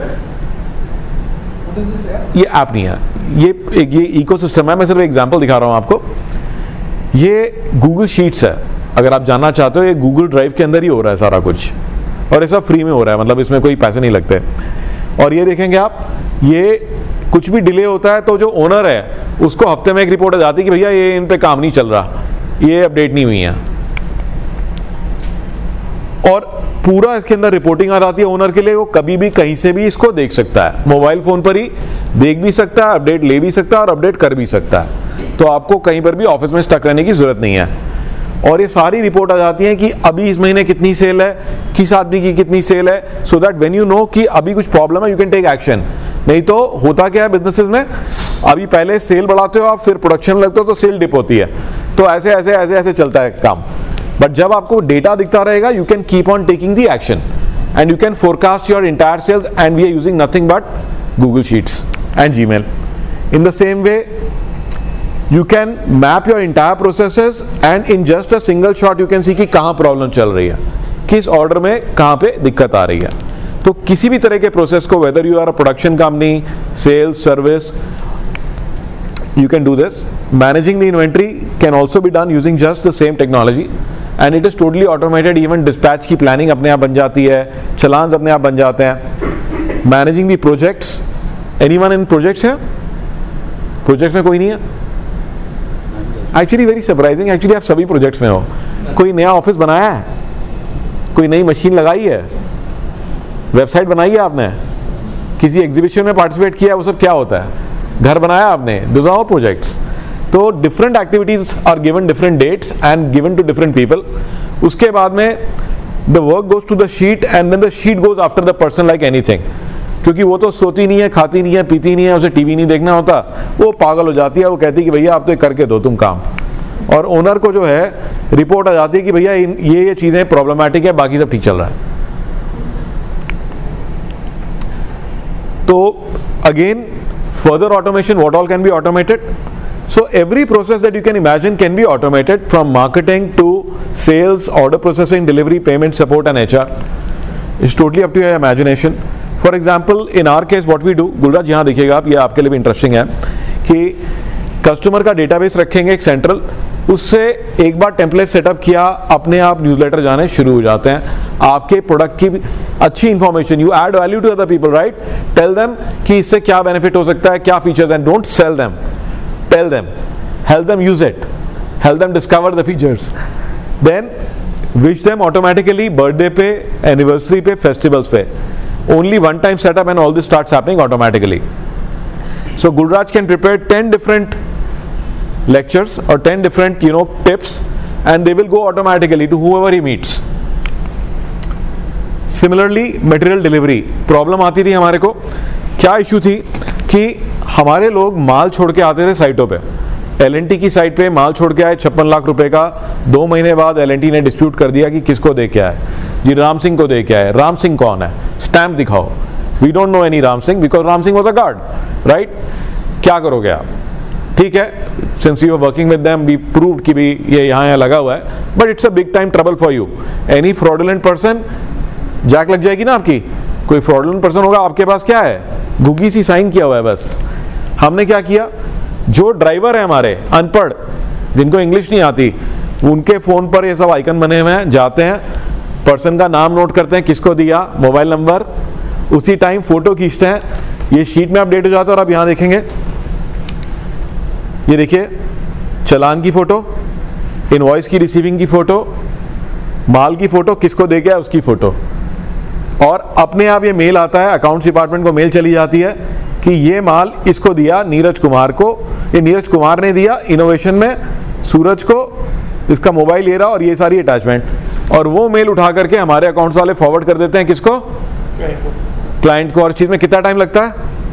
ये ऐप नहीं है, ये एक ये इकोसिस्टम है। मैं सिर्फ एग्जांपल दिखा रहा हूं आपको। ये गूगल शीट्स है, अगर आप जानना चाहते हो ये गूगल ड्राइव के अंदर ही हो रहा है सारा कुछ, और ये सब फ्री में हो रहा है, मतलब इसमें कोई पैसे नहीं लगते। और ये देखेंगे आप, ये कुछ भी डिले होता है तो जो ओनर है उसको हफ्ते में एक रिपोर्ट आ जाती है कि भैया ये इन पे काम नहीं चल रहा, ये अपडेट नहीं हुई है, और पूरा इसके अंदर रिपोर्टिंग आ जाती है ओनर के लिए। वो कभी भी कहीं से भी इसको देख सकता है, मोबाइल फोन पर ही देख भी सकता है, अपडेट ले भी सकता है और अपडेट कर भी सकता है। तो आपको कहीं पर भी ऑफिस में स्टक रहने की जरूरत नहीं है। और ये सारी रिपोर्ट आ जाती है कि अभी इस महीने कितनी सेल है, किस आदमी की कितनी सेल है, so that when you know कि अभी कुछ प्रॉब्लम है यू कैन टेक एक्शन। नहीं तो होता क्या है बिजनेसेस में, अभी पहले सेल बढ़ाते हो आप, फिर प्रोडक्शन लगते हो तो सेल डिप होती है, तो ऐसे ऐसे ऐसे ऐसे चलता है काम। बट जब आपको डेटा दिखता रहेगा you can keep on taking the action and you can forecast your entire sales and we are using nothing but Google Sheets and Gmail. In the same way you can map your entire processes and in just a single shot you can see कि कहाँ problem चल रही है, किस order में कहाँ पे दिक्कत आ रही है। तो किसी भी तरह के प्रोसेस को, whether you are a production company, sales, service, you can do this. Managing the inventory can also be done using just the same technology and it is totally automated. Even dispatch की planning अपने आप बन जाती है, चलान्स अपने आप बन जाते हैं। Managing the projects, anyone in projects है? Projects में कोई नहीं है? एक्चुअली वेरी सरप्राइजिंग, एक्चुअली आप सभी प्रोजेक्ट्स में हो। कोई नया ऑफिस बनाया है, कोई नई मशीन लगाई है, वेबसाइट बनाई है आपने, किसी एग्जीबिशन में पार्टिसिपेट किया है, वो सब क्या होता है, घर बनाया आपने, दोज आर प्रोजेक्ट्स। तो different activities are given different dates and given to different people. उसके बाद में the work goes to the sheet and then the sheet goes after the person like anything, क्योंकि वो तो सोती नहीं है, खाती नहीं है, पीती नहीं है, उसे टीवी नहीं देखना होता, वो पागल हो जाती है। वो कहती है कि भैया आप तो करके दो तुम काम, और ओनर को जो है रिपोर्ट आ जाती है कि भैया ये ये चीज़ें प्रॉब्लमैटिक है, बाकी सब ठीक चल रहा है। तो again further automation, what all can be automated? So every process that you can imagine can be automated, from marketing to sales, order processing, delivery, payment, support and H R. It's totally up to your imagination. For example, in our case what we do, Gulraj यहाँ देखिएगा आप, ये आपके लिए भी interesting है कि customer का डेटाबेस रखेंगे एक सेंट्रल, उससे एक बार टेम्पलेट सेटअप किया, अपने आप न्यूज़लेटर जाने शुरू हो जाते हैं आपके प्रोडक्ट की अच्छी information. You add value to other people, right? Tell them कि इससे क्या बेनिफिट हो सकता है, क्या features, and don't sell them, tell them, help them use it, help them discover the features, then wish them automatically birthday पे, anniversary पे, festivals पे, only one time setup and all this starts happening automatically. So Gulraj can prepare ten different lectures or ten different you know tips and they will go automatically to whoever he meets. Similarly material delivery, problem आती थी हमारे को, क्या issue थी कि हमारे लोग माल छोड़ के आते थे साइटों पे, एल एन टी की साइट पे माल छोड़ के आए छप्पन लाख रुपए का, दो महीने बाद एल एन टी ने डिस्प्यूट कर दिया कि किसको दे के आए, जी राम सिंह को दे के आए। राम सिंह कौन है, स्टैम्प दिखाओ, we don't know any Ram Singh because Ram Singh was a guard, right. क्या करोगे आप, ठीक है, since you are working with them we proved कि भी ये यहाँ यहाँ लगा हुआ है, but it's a big time trouble for you. Any fraudulent person, jack लग जाएगी ना आपकी, कोई फ्रॉडुलेंट पर्सन होगा आपके पास क्या है, घुग्गी सी साइन किया हुआ है बस। हमने क्या किया, जो ड्राइवर है हमारे अनपढ़ जिनको इंग्लिश नहीं आती, उनके फ़ोन पर ये सब आइकन बने हुए हैं, जाते हैं पर्सन का नाम नोट करते हैं, किसको दिया, मोबाइल नंबर, उसी टाइम फ़ोटो खींचते हैं, ये शीट में अपडेट हो जाता है। और आप यहाँ देखेंगे, ये देखिए चालान की फ़ोटो, इनवॉइस की रिसीविंग की फ़ोटो, माल की फ़ोटो, किसको दे गया उसकी फ़ोटो, और अपने आप ये मेल आता है, अकाउंट्स डिपार्टमेंट को मेल चली जाती है कि ये माल इसको दिया नीरज कुमार को, ये नीरज कुमार ने दिया इनोवेशन में सूरज को, इसका मोबाइल ये रहा और ये सारी अटैचमेंट, और वो मेल उठा करके हमारे अकाउंट्स वाले फॉरवर्ड कर देते हैं किसको, क्लाइंट को। और चीज़ में कितना टाइम लगता है,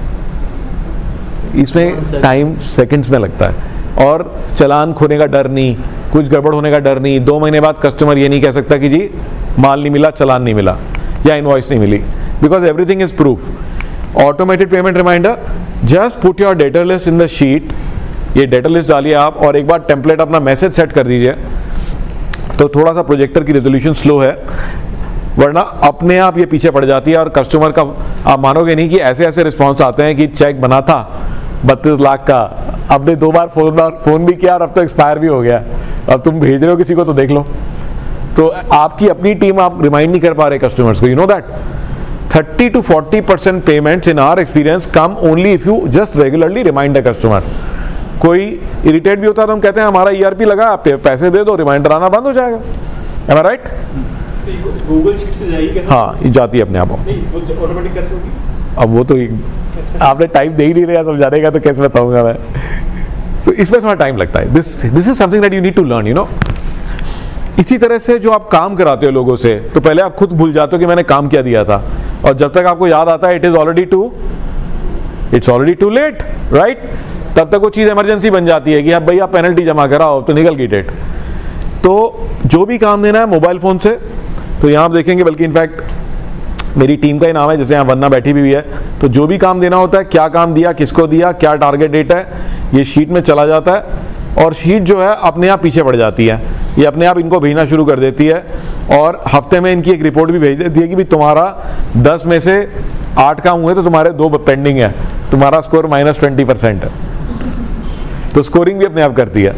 इसमें टाइम सेकंड्स में लगता है, और चालान खोने का डर नहीं, कुछ गड़बड़ होने का डर नहीं, दो महीने बाद कस्टमर ये नहीं कह सकता कि जी माल नहीं मिला, चालान नहीं मिला या इनवॉइस नहीं मिली, because everything is proof. Automated payment reminder, just put your data list in the sheet, ये डेटा लिस्ट डालिए आप, और एक बार टेम्पलेट अपना मैसेज सेट कर दीजिए। तो थोड़ा सा प्रोजेक्टर की रेजोल्यूशन स्लो है, वरना अपने आप ये पीछे पड़ जाती है, और कस्टमर का आप मानोगे नहीं कि ऐसे ऐसे रिस्पॉन्स आते हैं कि चेक बना था बत्तीस लाख का, आपने दो बार फोन फोन भी किया और अब तो एक्सपायर भी हो गया, अब तुम भेज रहे हो किसी को तो देख लो। तो आपकी अपनी टीम आप रिमाइंड नहीं कर पा रहे कस्टमर्स को, you know that thirty to forty percent payments in our experience come only if you just regularly remind the customer. कोई इरिटेट भी होता है तो हम कहते हैं हमारा ई आर पी लगा, आप पैसे दे दो, रिमाइंडर आना बंद हो जाएगा। Am I right? Google Sheet से जाएगी कैसे? हाँ, ये जाती है अपने आप। नहीं, वो ऑटोमेटिक कैसे होगी? अब वो तो आपने टाइम दे ही नहीं रहा समझाने का, तो कैसे बताऊंगा मैं। तो इसमें थोड़ा टाइम लगता है। This this is something that you need to learn, you know. इसी तरह से जो आप काम कराते हो लोगों से, तो पहले आप खुद भूल जाते हो कि मैंने काम क्या दिया था, और जब तक आपको याद आता है it is already too it's already too late, right. तब तक वो चीज़ इमरजेंसी बन जाती है कि अब भैया पेनल्टी जमा कराओ, तो निकल गई डेट। तो जो भी काम देना है मोबाइल फ़ोन से, तो यहाँ आप देखेंगे, बल्कि इनफैक्ट मेरी टीम का ही नाम है, जैसे यहाँ वन्ना बैठी भी हुई है, तो जो भी काम देना होता है, क्या काम दिया, किसको दिया, क्या टारगेट डेट है, ये शीट में चला जाता है, और शीट जो है अपने आप पीछे पड़ जाती है, ये अपने आप इनको भेजना शुरू कर देती है, और हफ्ते में इनकी एक रिपोर्ट भी भेज देती है कि भाई तुम्हारा दस में से आठ काम हुए तो तुम्हारे दो पेंडिंग है, तुम्हारा स्कोर माइनस ट्वेंटी परसेंट है। तो स्कोरिंग भी अपने आप करती है।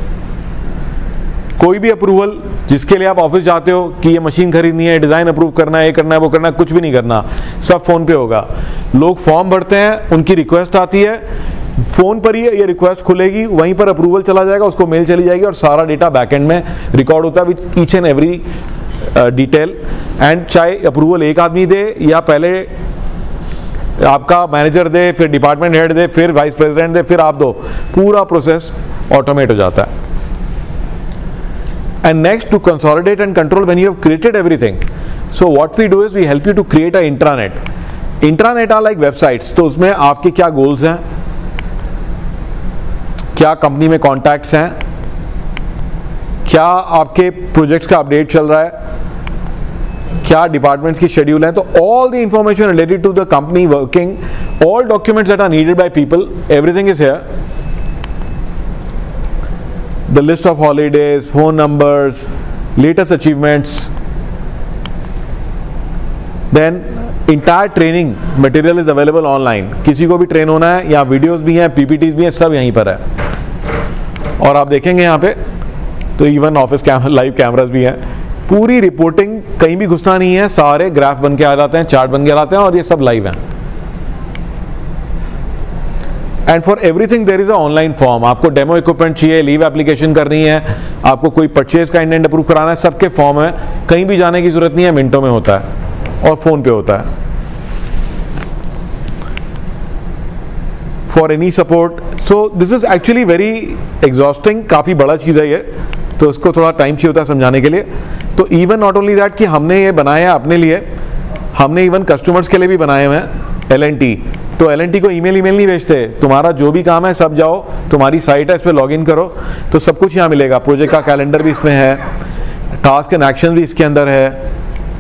कोई भी अप्रूवल जिसके लिए आप ऑफिस जाते हो कि ये मशीन खरीदनी है, डिज़ाइन अप्रूव करना है, ये करना है, वो करना है, कुछ भी नहीं करना, सब फ़ोन पे होगा। लोग फॉर्म भरते हैं, उनकी रिक्वेस्ट आती है, फ़ोन पर ही ये रिक्वेस्ट खुलेगी, वहीं पर अप्रूवल चला जाएगा, उसको मेल चली जाएगी, और सारा डेटा बैकएंड में रिकॉर्ड होता है with each and every detail. And चाहे अप्रूवल एक आदमी दे या पहले आपका मैनेजर दे, फिर डिपार्टमेंट हेड दे, फिर वाइस प्रेसिडेंट दे, फिर आप दो, पूरा प्रोसेस ऑटोमेट हो जाता है। And next, to consolidate and control when you have created everything. So what we do is we help you to create a intranet. Intranet are like websites. तो उसमें आपके क्या goals हैं, क्या कंपनी में contacts हैं, क्या आपके प्रोजेक्ट्स का अपडेट चल रहा है, क्या डिपार्टमेंट्स की शेड्यूल है, तो all the information related to the company working, all documents that are needed by people, everything is here. The list of holidays, phone numbers, latest achievements, then entire training material is available online. किसी को भी train होना है, यहाँ videos भी हैं, PPTs भी हैं, सब यहीं पर है। और आप देखेंगे यहाँ पे तो even office cam live cameras भी हैं, पूरी रिपोर्टिंग, कहीं भी घुसना नहीं है, सारे ग्राफ बन के आ जाते हैं, चार्ट बन के आ जाते हैं, और ये सब लाइव हैं। And for everything there is a online form. आपको डेमो इक्विपमेंट चाहिए, लीव एप्लीकेशन करनी है, आपको कोई परचेज का इंडेंट अप्रूव कराना है, सबके फॉर्म है, कहीं भी जाने की जरूरत नहीं है, मिनटों में होता है और फोन पे होता है। For any support, so this is actually very exhausting, काफ़ी बड़ा चीज़ है ये, तो इसको थोड़ा टाइम चाहिए होता है समझाने के लिए। तो इवन नॉट ओनली दैट कि हमने ये बनाया है अपने लिए, हमने इवन कस्टमर्स के लिए भी बनाए हुए हैं, एल एन टी तो एल एंड टी को ईमेल ईमेल नहीं भेजते, तुम्हारा जो भी काम है सब जाओ, तुम्हारी साइट है, इस पर लॉग इन करो तो सब कुछ यहाँ मिलेगा। प्रोजेक्ट का कैलेंडर भी इसमें है, टास्क एंड एक्शन भी इसके अंदर है,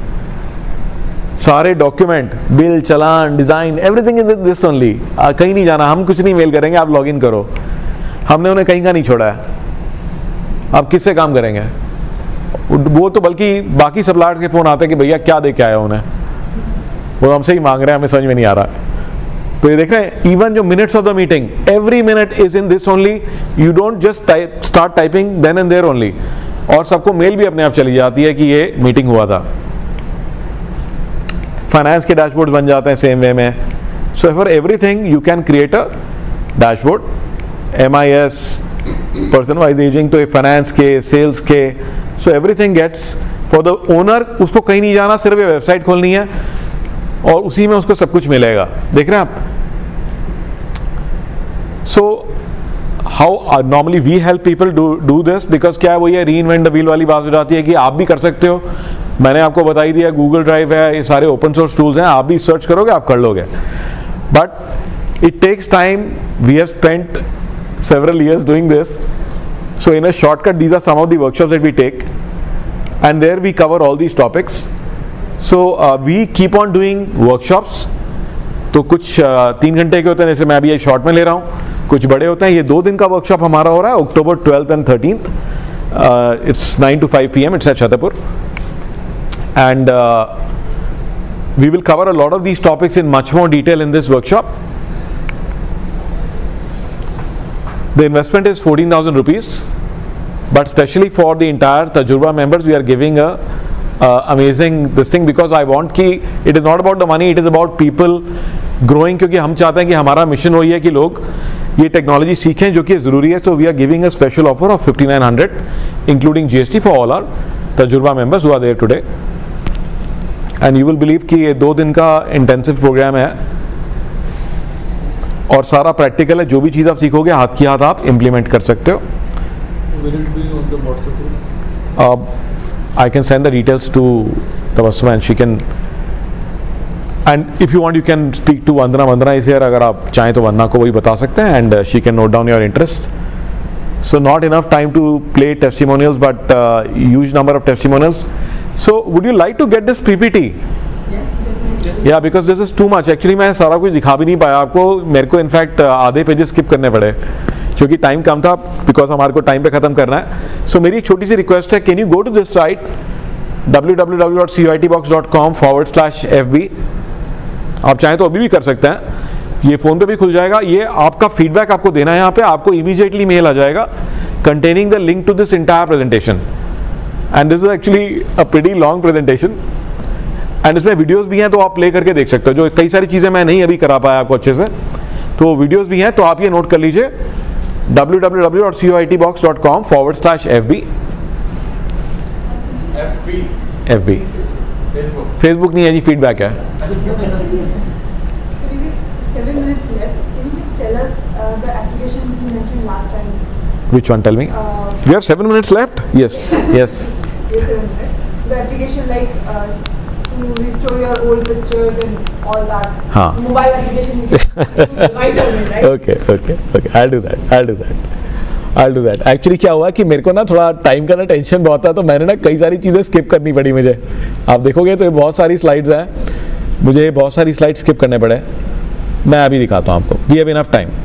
सारे document, bill, challan, design, everything is this only. कहीं नहीं जाना, हम कुछ नहीं मेल करेंगे, आप लॉग इन करो। हमने उन्हें कहीं का नहीं छोड़ा है। आप किससे काम करेंगे? वो तो बल्कि बाकी सप्लायर्स के फ़ोन आते हैं कि भैया क्या दे के आया उन्हें, वो हमसे ही मांग रहे हैं, हमें समझ में नहीं आ रहा। तो ये देख रहे हैं, इवन जो minutes of the meeting, every minute is in this only. You don't just start typing then and there only, और सबको मेल भी अपने आप चली जाती है कि ये मीटिंग हुआ था। फाइनेंस के डैशबोर्ड बन जाते हैं सेम वे में। So for everything you can create a dashboard, M I S, person wise ageing, तो फाइनेंस के, सेल्स के, so everything gets for the owner. उसको कहीं नहीं जाना, सिर्फ वेबसाइट खोलनी है और उसी में उसको सब कुछ मिलेगा। देख रहे हैं आप? So how normally we help people do do this, because क्या है, वो ये री इन्वेंट द व्हील वाली बात हो जाती है कि आप भी कर सकते हो। मैंने आपको बताई दिया, गूगल ड्राइव है, ये सारे ओपन सोर्स टूल्स हैं, आप भी सर्च करोगे, आप कर लोगे। But it takes time, we have spent several years doing this. So in a shortcut, these are some of the workshops that we take, and there we cover all these topics. So uh, we keep on doing workshops. तो कुछ uh, तीन घंटे के होते हैं, जैसे मैं अभी ये शॉर्ट में ले रहा हूँ, कुछ बड़े होते हैं। ये दो दिन का वर्कशॉप हमारा हो रहा है October twelfth and thirteenth, it's nine to five P M, it's at Chhatarpur, and we will cover a lot of these topics in much more detail in this workshop. The investment is fourteen thousand rupees, but specially for the entire Tajurba members, we are giving a uh, amazing this thing, because I want कि it is not about the money, it is about people growing, क्योंकि हम चाहते हैं कि हमारा mission वही है कि लोग ये टेक्नोलॉजी सीखें जो कि ज़रूरी है। So we are giving a special offer of fifty-nine hundred, including G S T, for all our Tajurba members who are there today. And you will believe कि ये दो दिन का intensive program है और सारा प्रैक्टिकल है। जो भी चीज़ आप सीखोगे हाथ की हाथ आप इम्प्लीमेंट कर सकते हो। Will it be on the WhatsApp group? uh, I can send the details to Tabassum and she can, and if you want you can speak to Vandana. Vandana is here, अगर आप चाहें तो वंदना को वही बता सकते हैं, and uh, she can note down your interest. So not enough time to play testimonials, but uh, huge number of testimonials. So would you like to get this P P T? या because this is too much. Actually मैं सारा कुछ दिखा भी नहीं पाया आपको, मेरे को इनफैक्ट आधे पेजेस स्किप करने पड़े क्योंकि टाइम कम था, बिकॉज हमारे को टाइम पे खत्म करना है। सो so, मेरी एक छोटी सी रिक्वेस्ट है, can you go to this site W W W dot C O I T box dot com forward slash F B. आप चाहें तो अभी भी कर सकते हैं, ये फ़ोन पे भी खुल जाएगा। ये आपका फीडबैक आपको देना है यहाँ पे, आपको इमीडिएटली मेल आ जाएगा containing the link to this entire presentation, and this is actually a pretty long presentation, and इसमें वीडियोस भी हैं तो आप प्ले करके देख सकते हो। जो कई सारी चीज़ें मैं नहीं अभी करा पाया आपको अच्छे से, तो वीडियोस भी हैं, तो आप ये नोट कर लीजिए W W W dot C O I T box dot com forward slash F B. F B Facebook नहीं है जी, फीडबैक है। Seven minutes left. Can you just tell us uh, the application you mentioned last time? Which one? Tell me. Uh, You have seven minutes left? Yes. Yes. Yes, seven minutes. The application like uh, to restore your old pictures and all that. हाँ. Mobile application you can use right away, right? Okay. Okay. Okay. I'll do that. I'll do that. I'll do that. Actually क्या हुआ कि मेरे को ना थोड़ा time का ना टेंशन बहुत था, तो मैंने ना कई सारी चीज़ें स्किप करनी पड़ी मुझे। आप देखोगे तो ये बहुत सारी स्लाइड्स हैं, मुझे बहुत सारी स्लाइड्स स्किप करने पड़े। मैं अभी दिखाता हूँ आपको। We have enough time.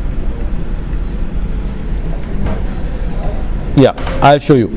Yeah I will show you.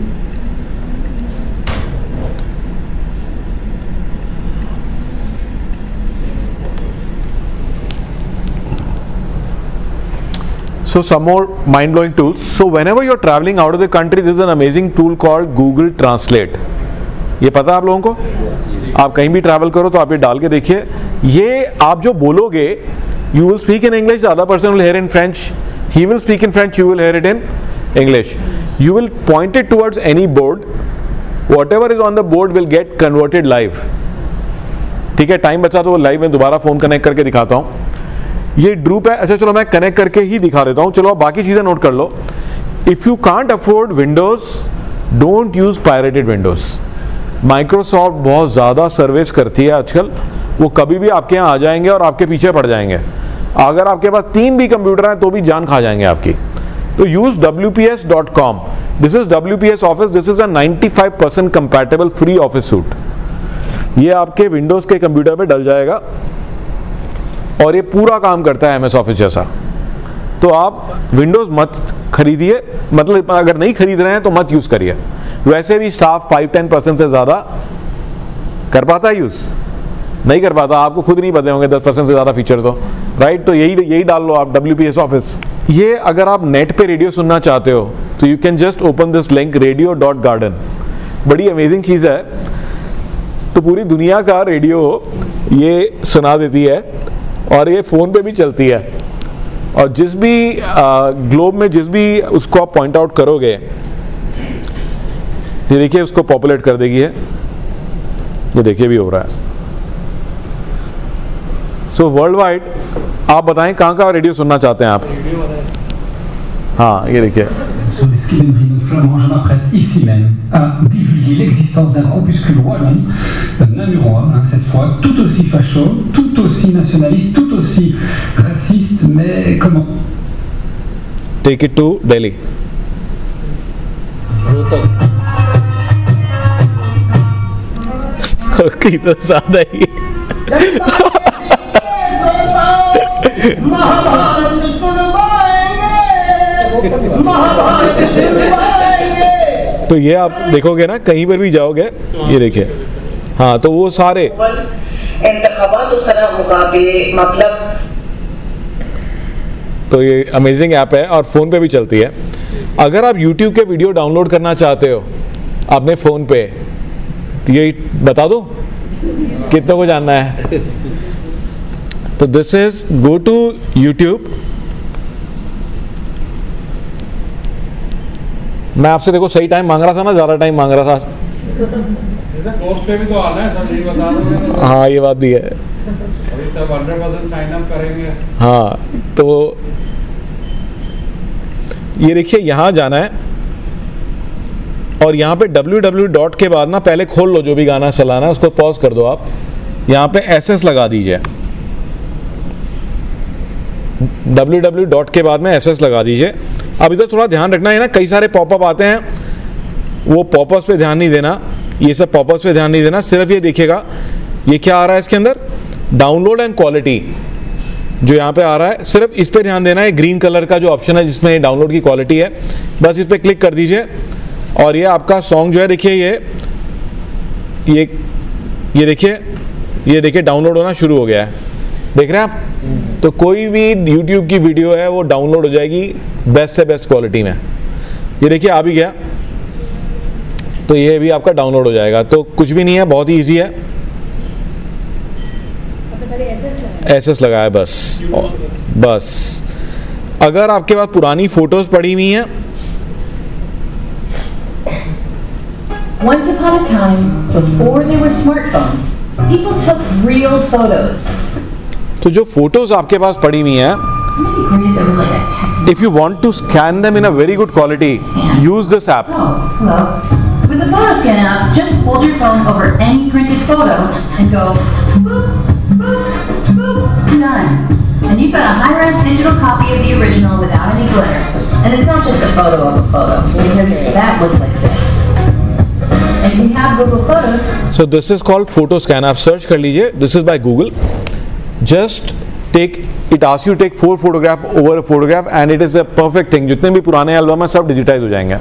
So some more mind-blowing tools. So whenever you're traveling out of the country, this is an amazing tool called Google Translate. ये पता है आप लोगों को? आप कहीं भी ट्रैवल करो तो आप ये डाल के देखिए। ये आप जो बोलोगे, you will speak in English, the other person will hear in French, he will speak in French, you will hear it in English. You will point it towards any board, whatever is on the board will get converted live. ठीक है, time बचा तो वो live में दोबारा phone connect करके दिखाता हूँ। ये ड्रूप है। अच्छा चलो मैं कनेक्ट करके ही दिखा देता हूँ। चलो आप बाकी चीज़ें नोट कर लो। If you can't afford Windows, don't use pirated Windows. Microsoft बहुत ज़्यादा सर्विस करती है आजकल, वो कभी भी आपके यहाँ आ जाएंगे और आपके पीछे पड़ जाएंगे। अगर आपके पास तीन भी कंप्यूटर हैं तो भी जान खा जाएंगे आपकी। तो use W P S dot com, this is W P S office, this is a ninety five percent compatible free office suite. ये आपके विंडोज के कंप्यूटर पे डल जाएगा और ये पूरा काम करता है एम एस ऑफिस जैसा। तो आप विंडोज मत खरीदिए, मतलब अगर नहीं खरीद रहे हैं तो मत यूज करिए। वैसे भी स्टाफ फाइव टेन परसेंट से ज्यादा कर पाता है यूज, नहीं कर पाता, आपको खुद नहीं पते होंगे दस परसेंट से ज्यादा फीचर तो, राइट। तो यही यही डाल लो आप डब्ल्यू पी एस ऑफिस। ये अगर आप नेट पे रेडियो सुनना चाहते हो तो you can just open this link radio dot garden, बड़ी अमेजिंग चीज है। तो पूरी दुनिया का रेडियो ये सुना देती है और ये फोन पे भी चलती है, और जिस भी ग्लोब में जिस भी उसको आप पॉइंट आउट करोगे, ये देखिए उसको पॉपुलेट कर देगी है, ये देखिए भी हो रहा है। सो वर्ल्ड वाइड आप बताएं कहाँ का रेडियो सुनना चाहते हैं आप? हाँ ये देखिए। Sur les skis d'Emery Flamand, je m'apprête ici même à divulguer l'existence d'un groupuscule wallon, namurois, hein, cette fois, tout aussi facho, tout aussi nationaliste, tout aussi raciste, mais comment? Take it to Delhi. की तो ज्यादा ही तो ये आप देखोगे ना कहीं पर भी जाओगे, ये देखिए। हाँ तो वो सारे मतलब, तो ये अमेजिंग ऐप है और फोन पे भी चलती है। अगर आप यूट्यूब के वीडियो डाउनलोड करना चाहते हो अपने फोन पे, ये बता दो कितने को जानना है। तो this is go to YouTube. मैं आपसे देखो सही टाइम मांग रहा था ना, ज्यादा टाइम मांग रहा था। कोर्स पे भी तो आना है, सब यही बता दोगे तो। हाँ ये बात भी है, अभी सब हंड्रेड परसेंट साइन अप करेंगे। हाँ तो ये देखिए यहाँ जाना है और यहाँ पे डब्ल्यू डब्ल्यू डॉट के बाद ना पहले खोल लो जो भी गाना चलाना है, उसको पॉज कर दो आप। यहाँ पे एस एस लगा दीजिए, डब्ल्यू डब्ल्यू डॉट के बाद में एस एस लगा दीजिए। अब इधर थोड़ा ध्यान रखना है ना, कई सारे पॉपअप आते हैं, वो पॉपअप्स पे ध्यान नहीं देना, ये सब पॉपअप्स पे ध्यान नहीं देना। सिर्फ ये देखिएगा ये क्या आ रहा है इसके अंदर, डाउनलोड एंड क्वालिटी जो यहाँ पे आ रहा है, सिर्फ इस पे ध्यान देना है। ग्रीन कलर का जो ऑप्शन है जिसमें डाउनलोड की क्वालिटी है, बस इस पे क्लिक कर दीजिए और ये आपका सॉन्ग जो है देखिए ये ये ये देखिए ये देखिए डाउनलोड होना शुरू हो गया है, देख रहे हैं आप। तो कोई भी यूट्यूब की वीडियो है वो डाउनलोड हो जाएगी बेस्ट से बेस्ट क्वालिटी में। ये देखिए आ भी गया, तो ये भी आपका डाउनलोड हो जाएगा। तो कुछ भी नहीं है, बहुत ही इजी है, एस एस लगाया बस बस। अगर आपके पास पुरानी फोटोज पड़ी हुई हैं, Once upon a time, before there were smartphones, people took real photos. तो जो फोटोज आपके पास पड़ी हुई हैं, if you want to scan them in a very good quality, use this app. Oh, well, with the photo scan app, just hold your phone over any printed photo and go boop, boop, boop, done. And you've got a high-res digital copy of the original without any glitter. And it's not just a photo of a photo, because that looks like this. And we have Google Photos. So this is called photo scan. आप search कर लीजिए. This is by Google. Just take, it asks you to take four photograph over a photograph and it is a perfect thing. जितने भी पुराने album है सब digitise हो जाएंगे।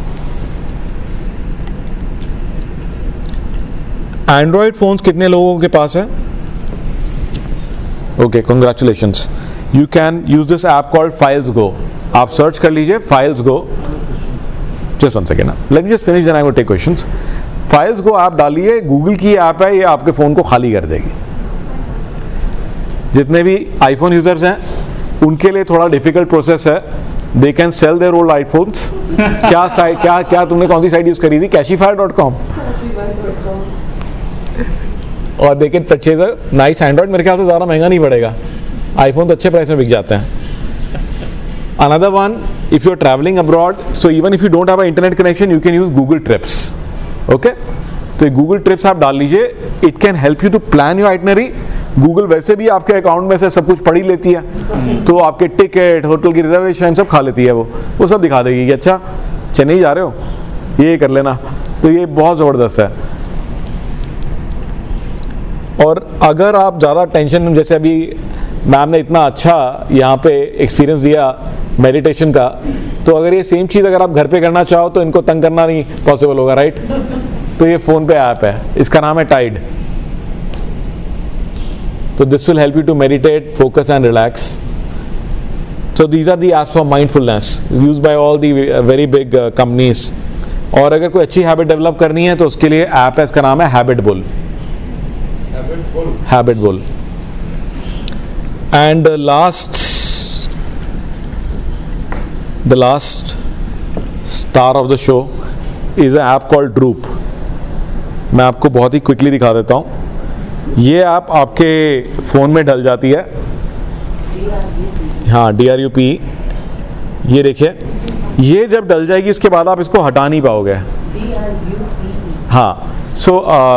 एंड्रॉयड फोन्स कितने लोगों के पास है? Okay, congratulations. You can use this app called Files Go. आप सर्च कर लीजिए Files Go. Just one second, let me just finish then I will take questions. Files Go app डालिए, गूगल की ऐप है, ये आपके फ़ोन को खाली कर देगी। जितने भी आईफोन यूजर्स हैं उनके लिए थोड़ा डिफिकल्ट प्रोसेस है, they can sell their old iPhones. क्या साइट, क्या क्या तुमने कौन सी साइट यूज करी थी? Cashifier dot com. और they can purchase a nice Android. मेरे ख्याल से ज़्यादा महंगा नहीं पड़ेगा, आईफोन तो अच्छे प्राइस में बिक जाते हैं। Another one, if you are travelling abroad, so even if you don't have a internet connection you can use Google Trips. Okay, तो ये गूगल ट्रिप्स आप डाल लीजिए, it can help you to plan your itinerary Google वैसे भी आपके account में से सब कुछ पढ़ ही लेती है, तो आपके टिकट, होटल की रिजर्वेशन सब खा लेती है वो वो सब दिखा देगी कि अच्छा चेन्नई जा रहे हो, ये कर लेना। तो ये बहुत ज़बरदस्त है। और अगर आप ज़्यादा टेंशन, जैसे अभी मैम ने इतना अच्छा यहाँ पे एक्सपीरियंस दिया मेडिटेशन का, तो अगर ये सेम चीज़ अगर आप घर पे करना चाहो तो इनको तंग करना नहीं पॉसिबल होगा, राइट? तो ये फ़ोन पे ऐप है, इसका नाम है टाइड। तो this will help you to meditate, focus and relax. So these are the apps for mindfulness used by all the very big companies. और अगर कोई अच्छी हैबिट डेवलप करनी है तो उसके लिए ऐप है, इसका नाम है Habit Bull. Habit Bull. And last the last star of the show is a app called Droop. मैं आपको बहुत ही क्विकली दिखा देता हूँ। ये ऐप आपके फ़ोन में डल जाती है, हाँ डी आर यू पी। ये देखिए, ये जब डल जाएगी उसके बाद आप इसको हटा नहीं पाओगे। हाँ, so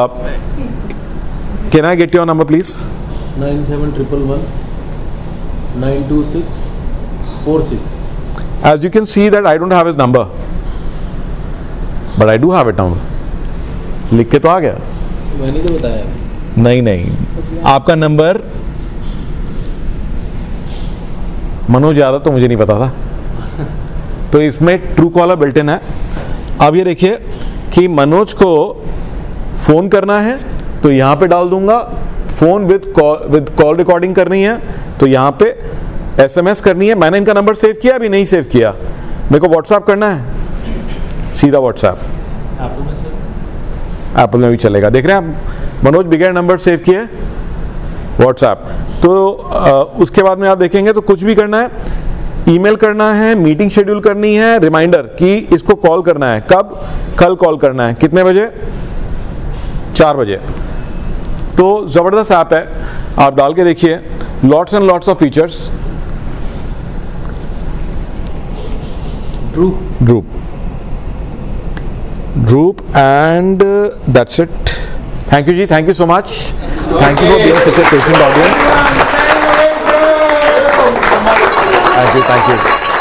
can I get your number please? Nine seven triple one nine two six four six. As you can see that I don't have his number, but I do have it now. लिख के तो आ गया। मैंने तो बताया। नहीं नहीं, आपका नंबर मनोज यादव तो मुझे नहीं पता था। तो इसमें ट्रू कॉलर बिल्ट इन है। अब ये देखिए कि मनोज को फ़ोन करना है तो यहाँ पे डाल दूंगा, phone with call with call recording करनी है तो यहाँ पे एसएमएस करनी है। मैंने इनका नंबर सेव किया, अभी नहीं सेव किया। मेरे को व्हाट्सएप करना है, सीधा व्हाट्सएप। एप्पल में सर? एप्पल में भी चलेगा। देख रहे हैं आप, मनोज बगैर नंबर सेव किए व्हाट्सएप। तो आ, उसके बाद में आप देखेंगे तो कुछ भी करना है, ईमेल करना है, मीटिंग शेड्यूल करनी है, रिमाइंडर कि इसको कॉल करना है, कब? कल कॉल करना है, कितने बजे? चार बजे। तो ज़बरदस्त ऐप है, आप डाल के देखिए। Lots and lots of features. Droop. Droop. Droop, and uh, that's it. Thank you, Ji. Thank you so much. Thank you for being such a patient audience. Thank you. Thank you.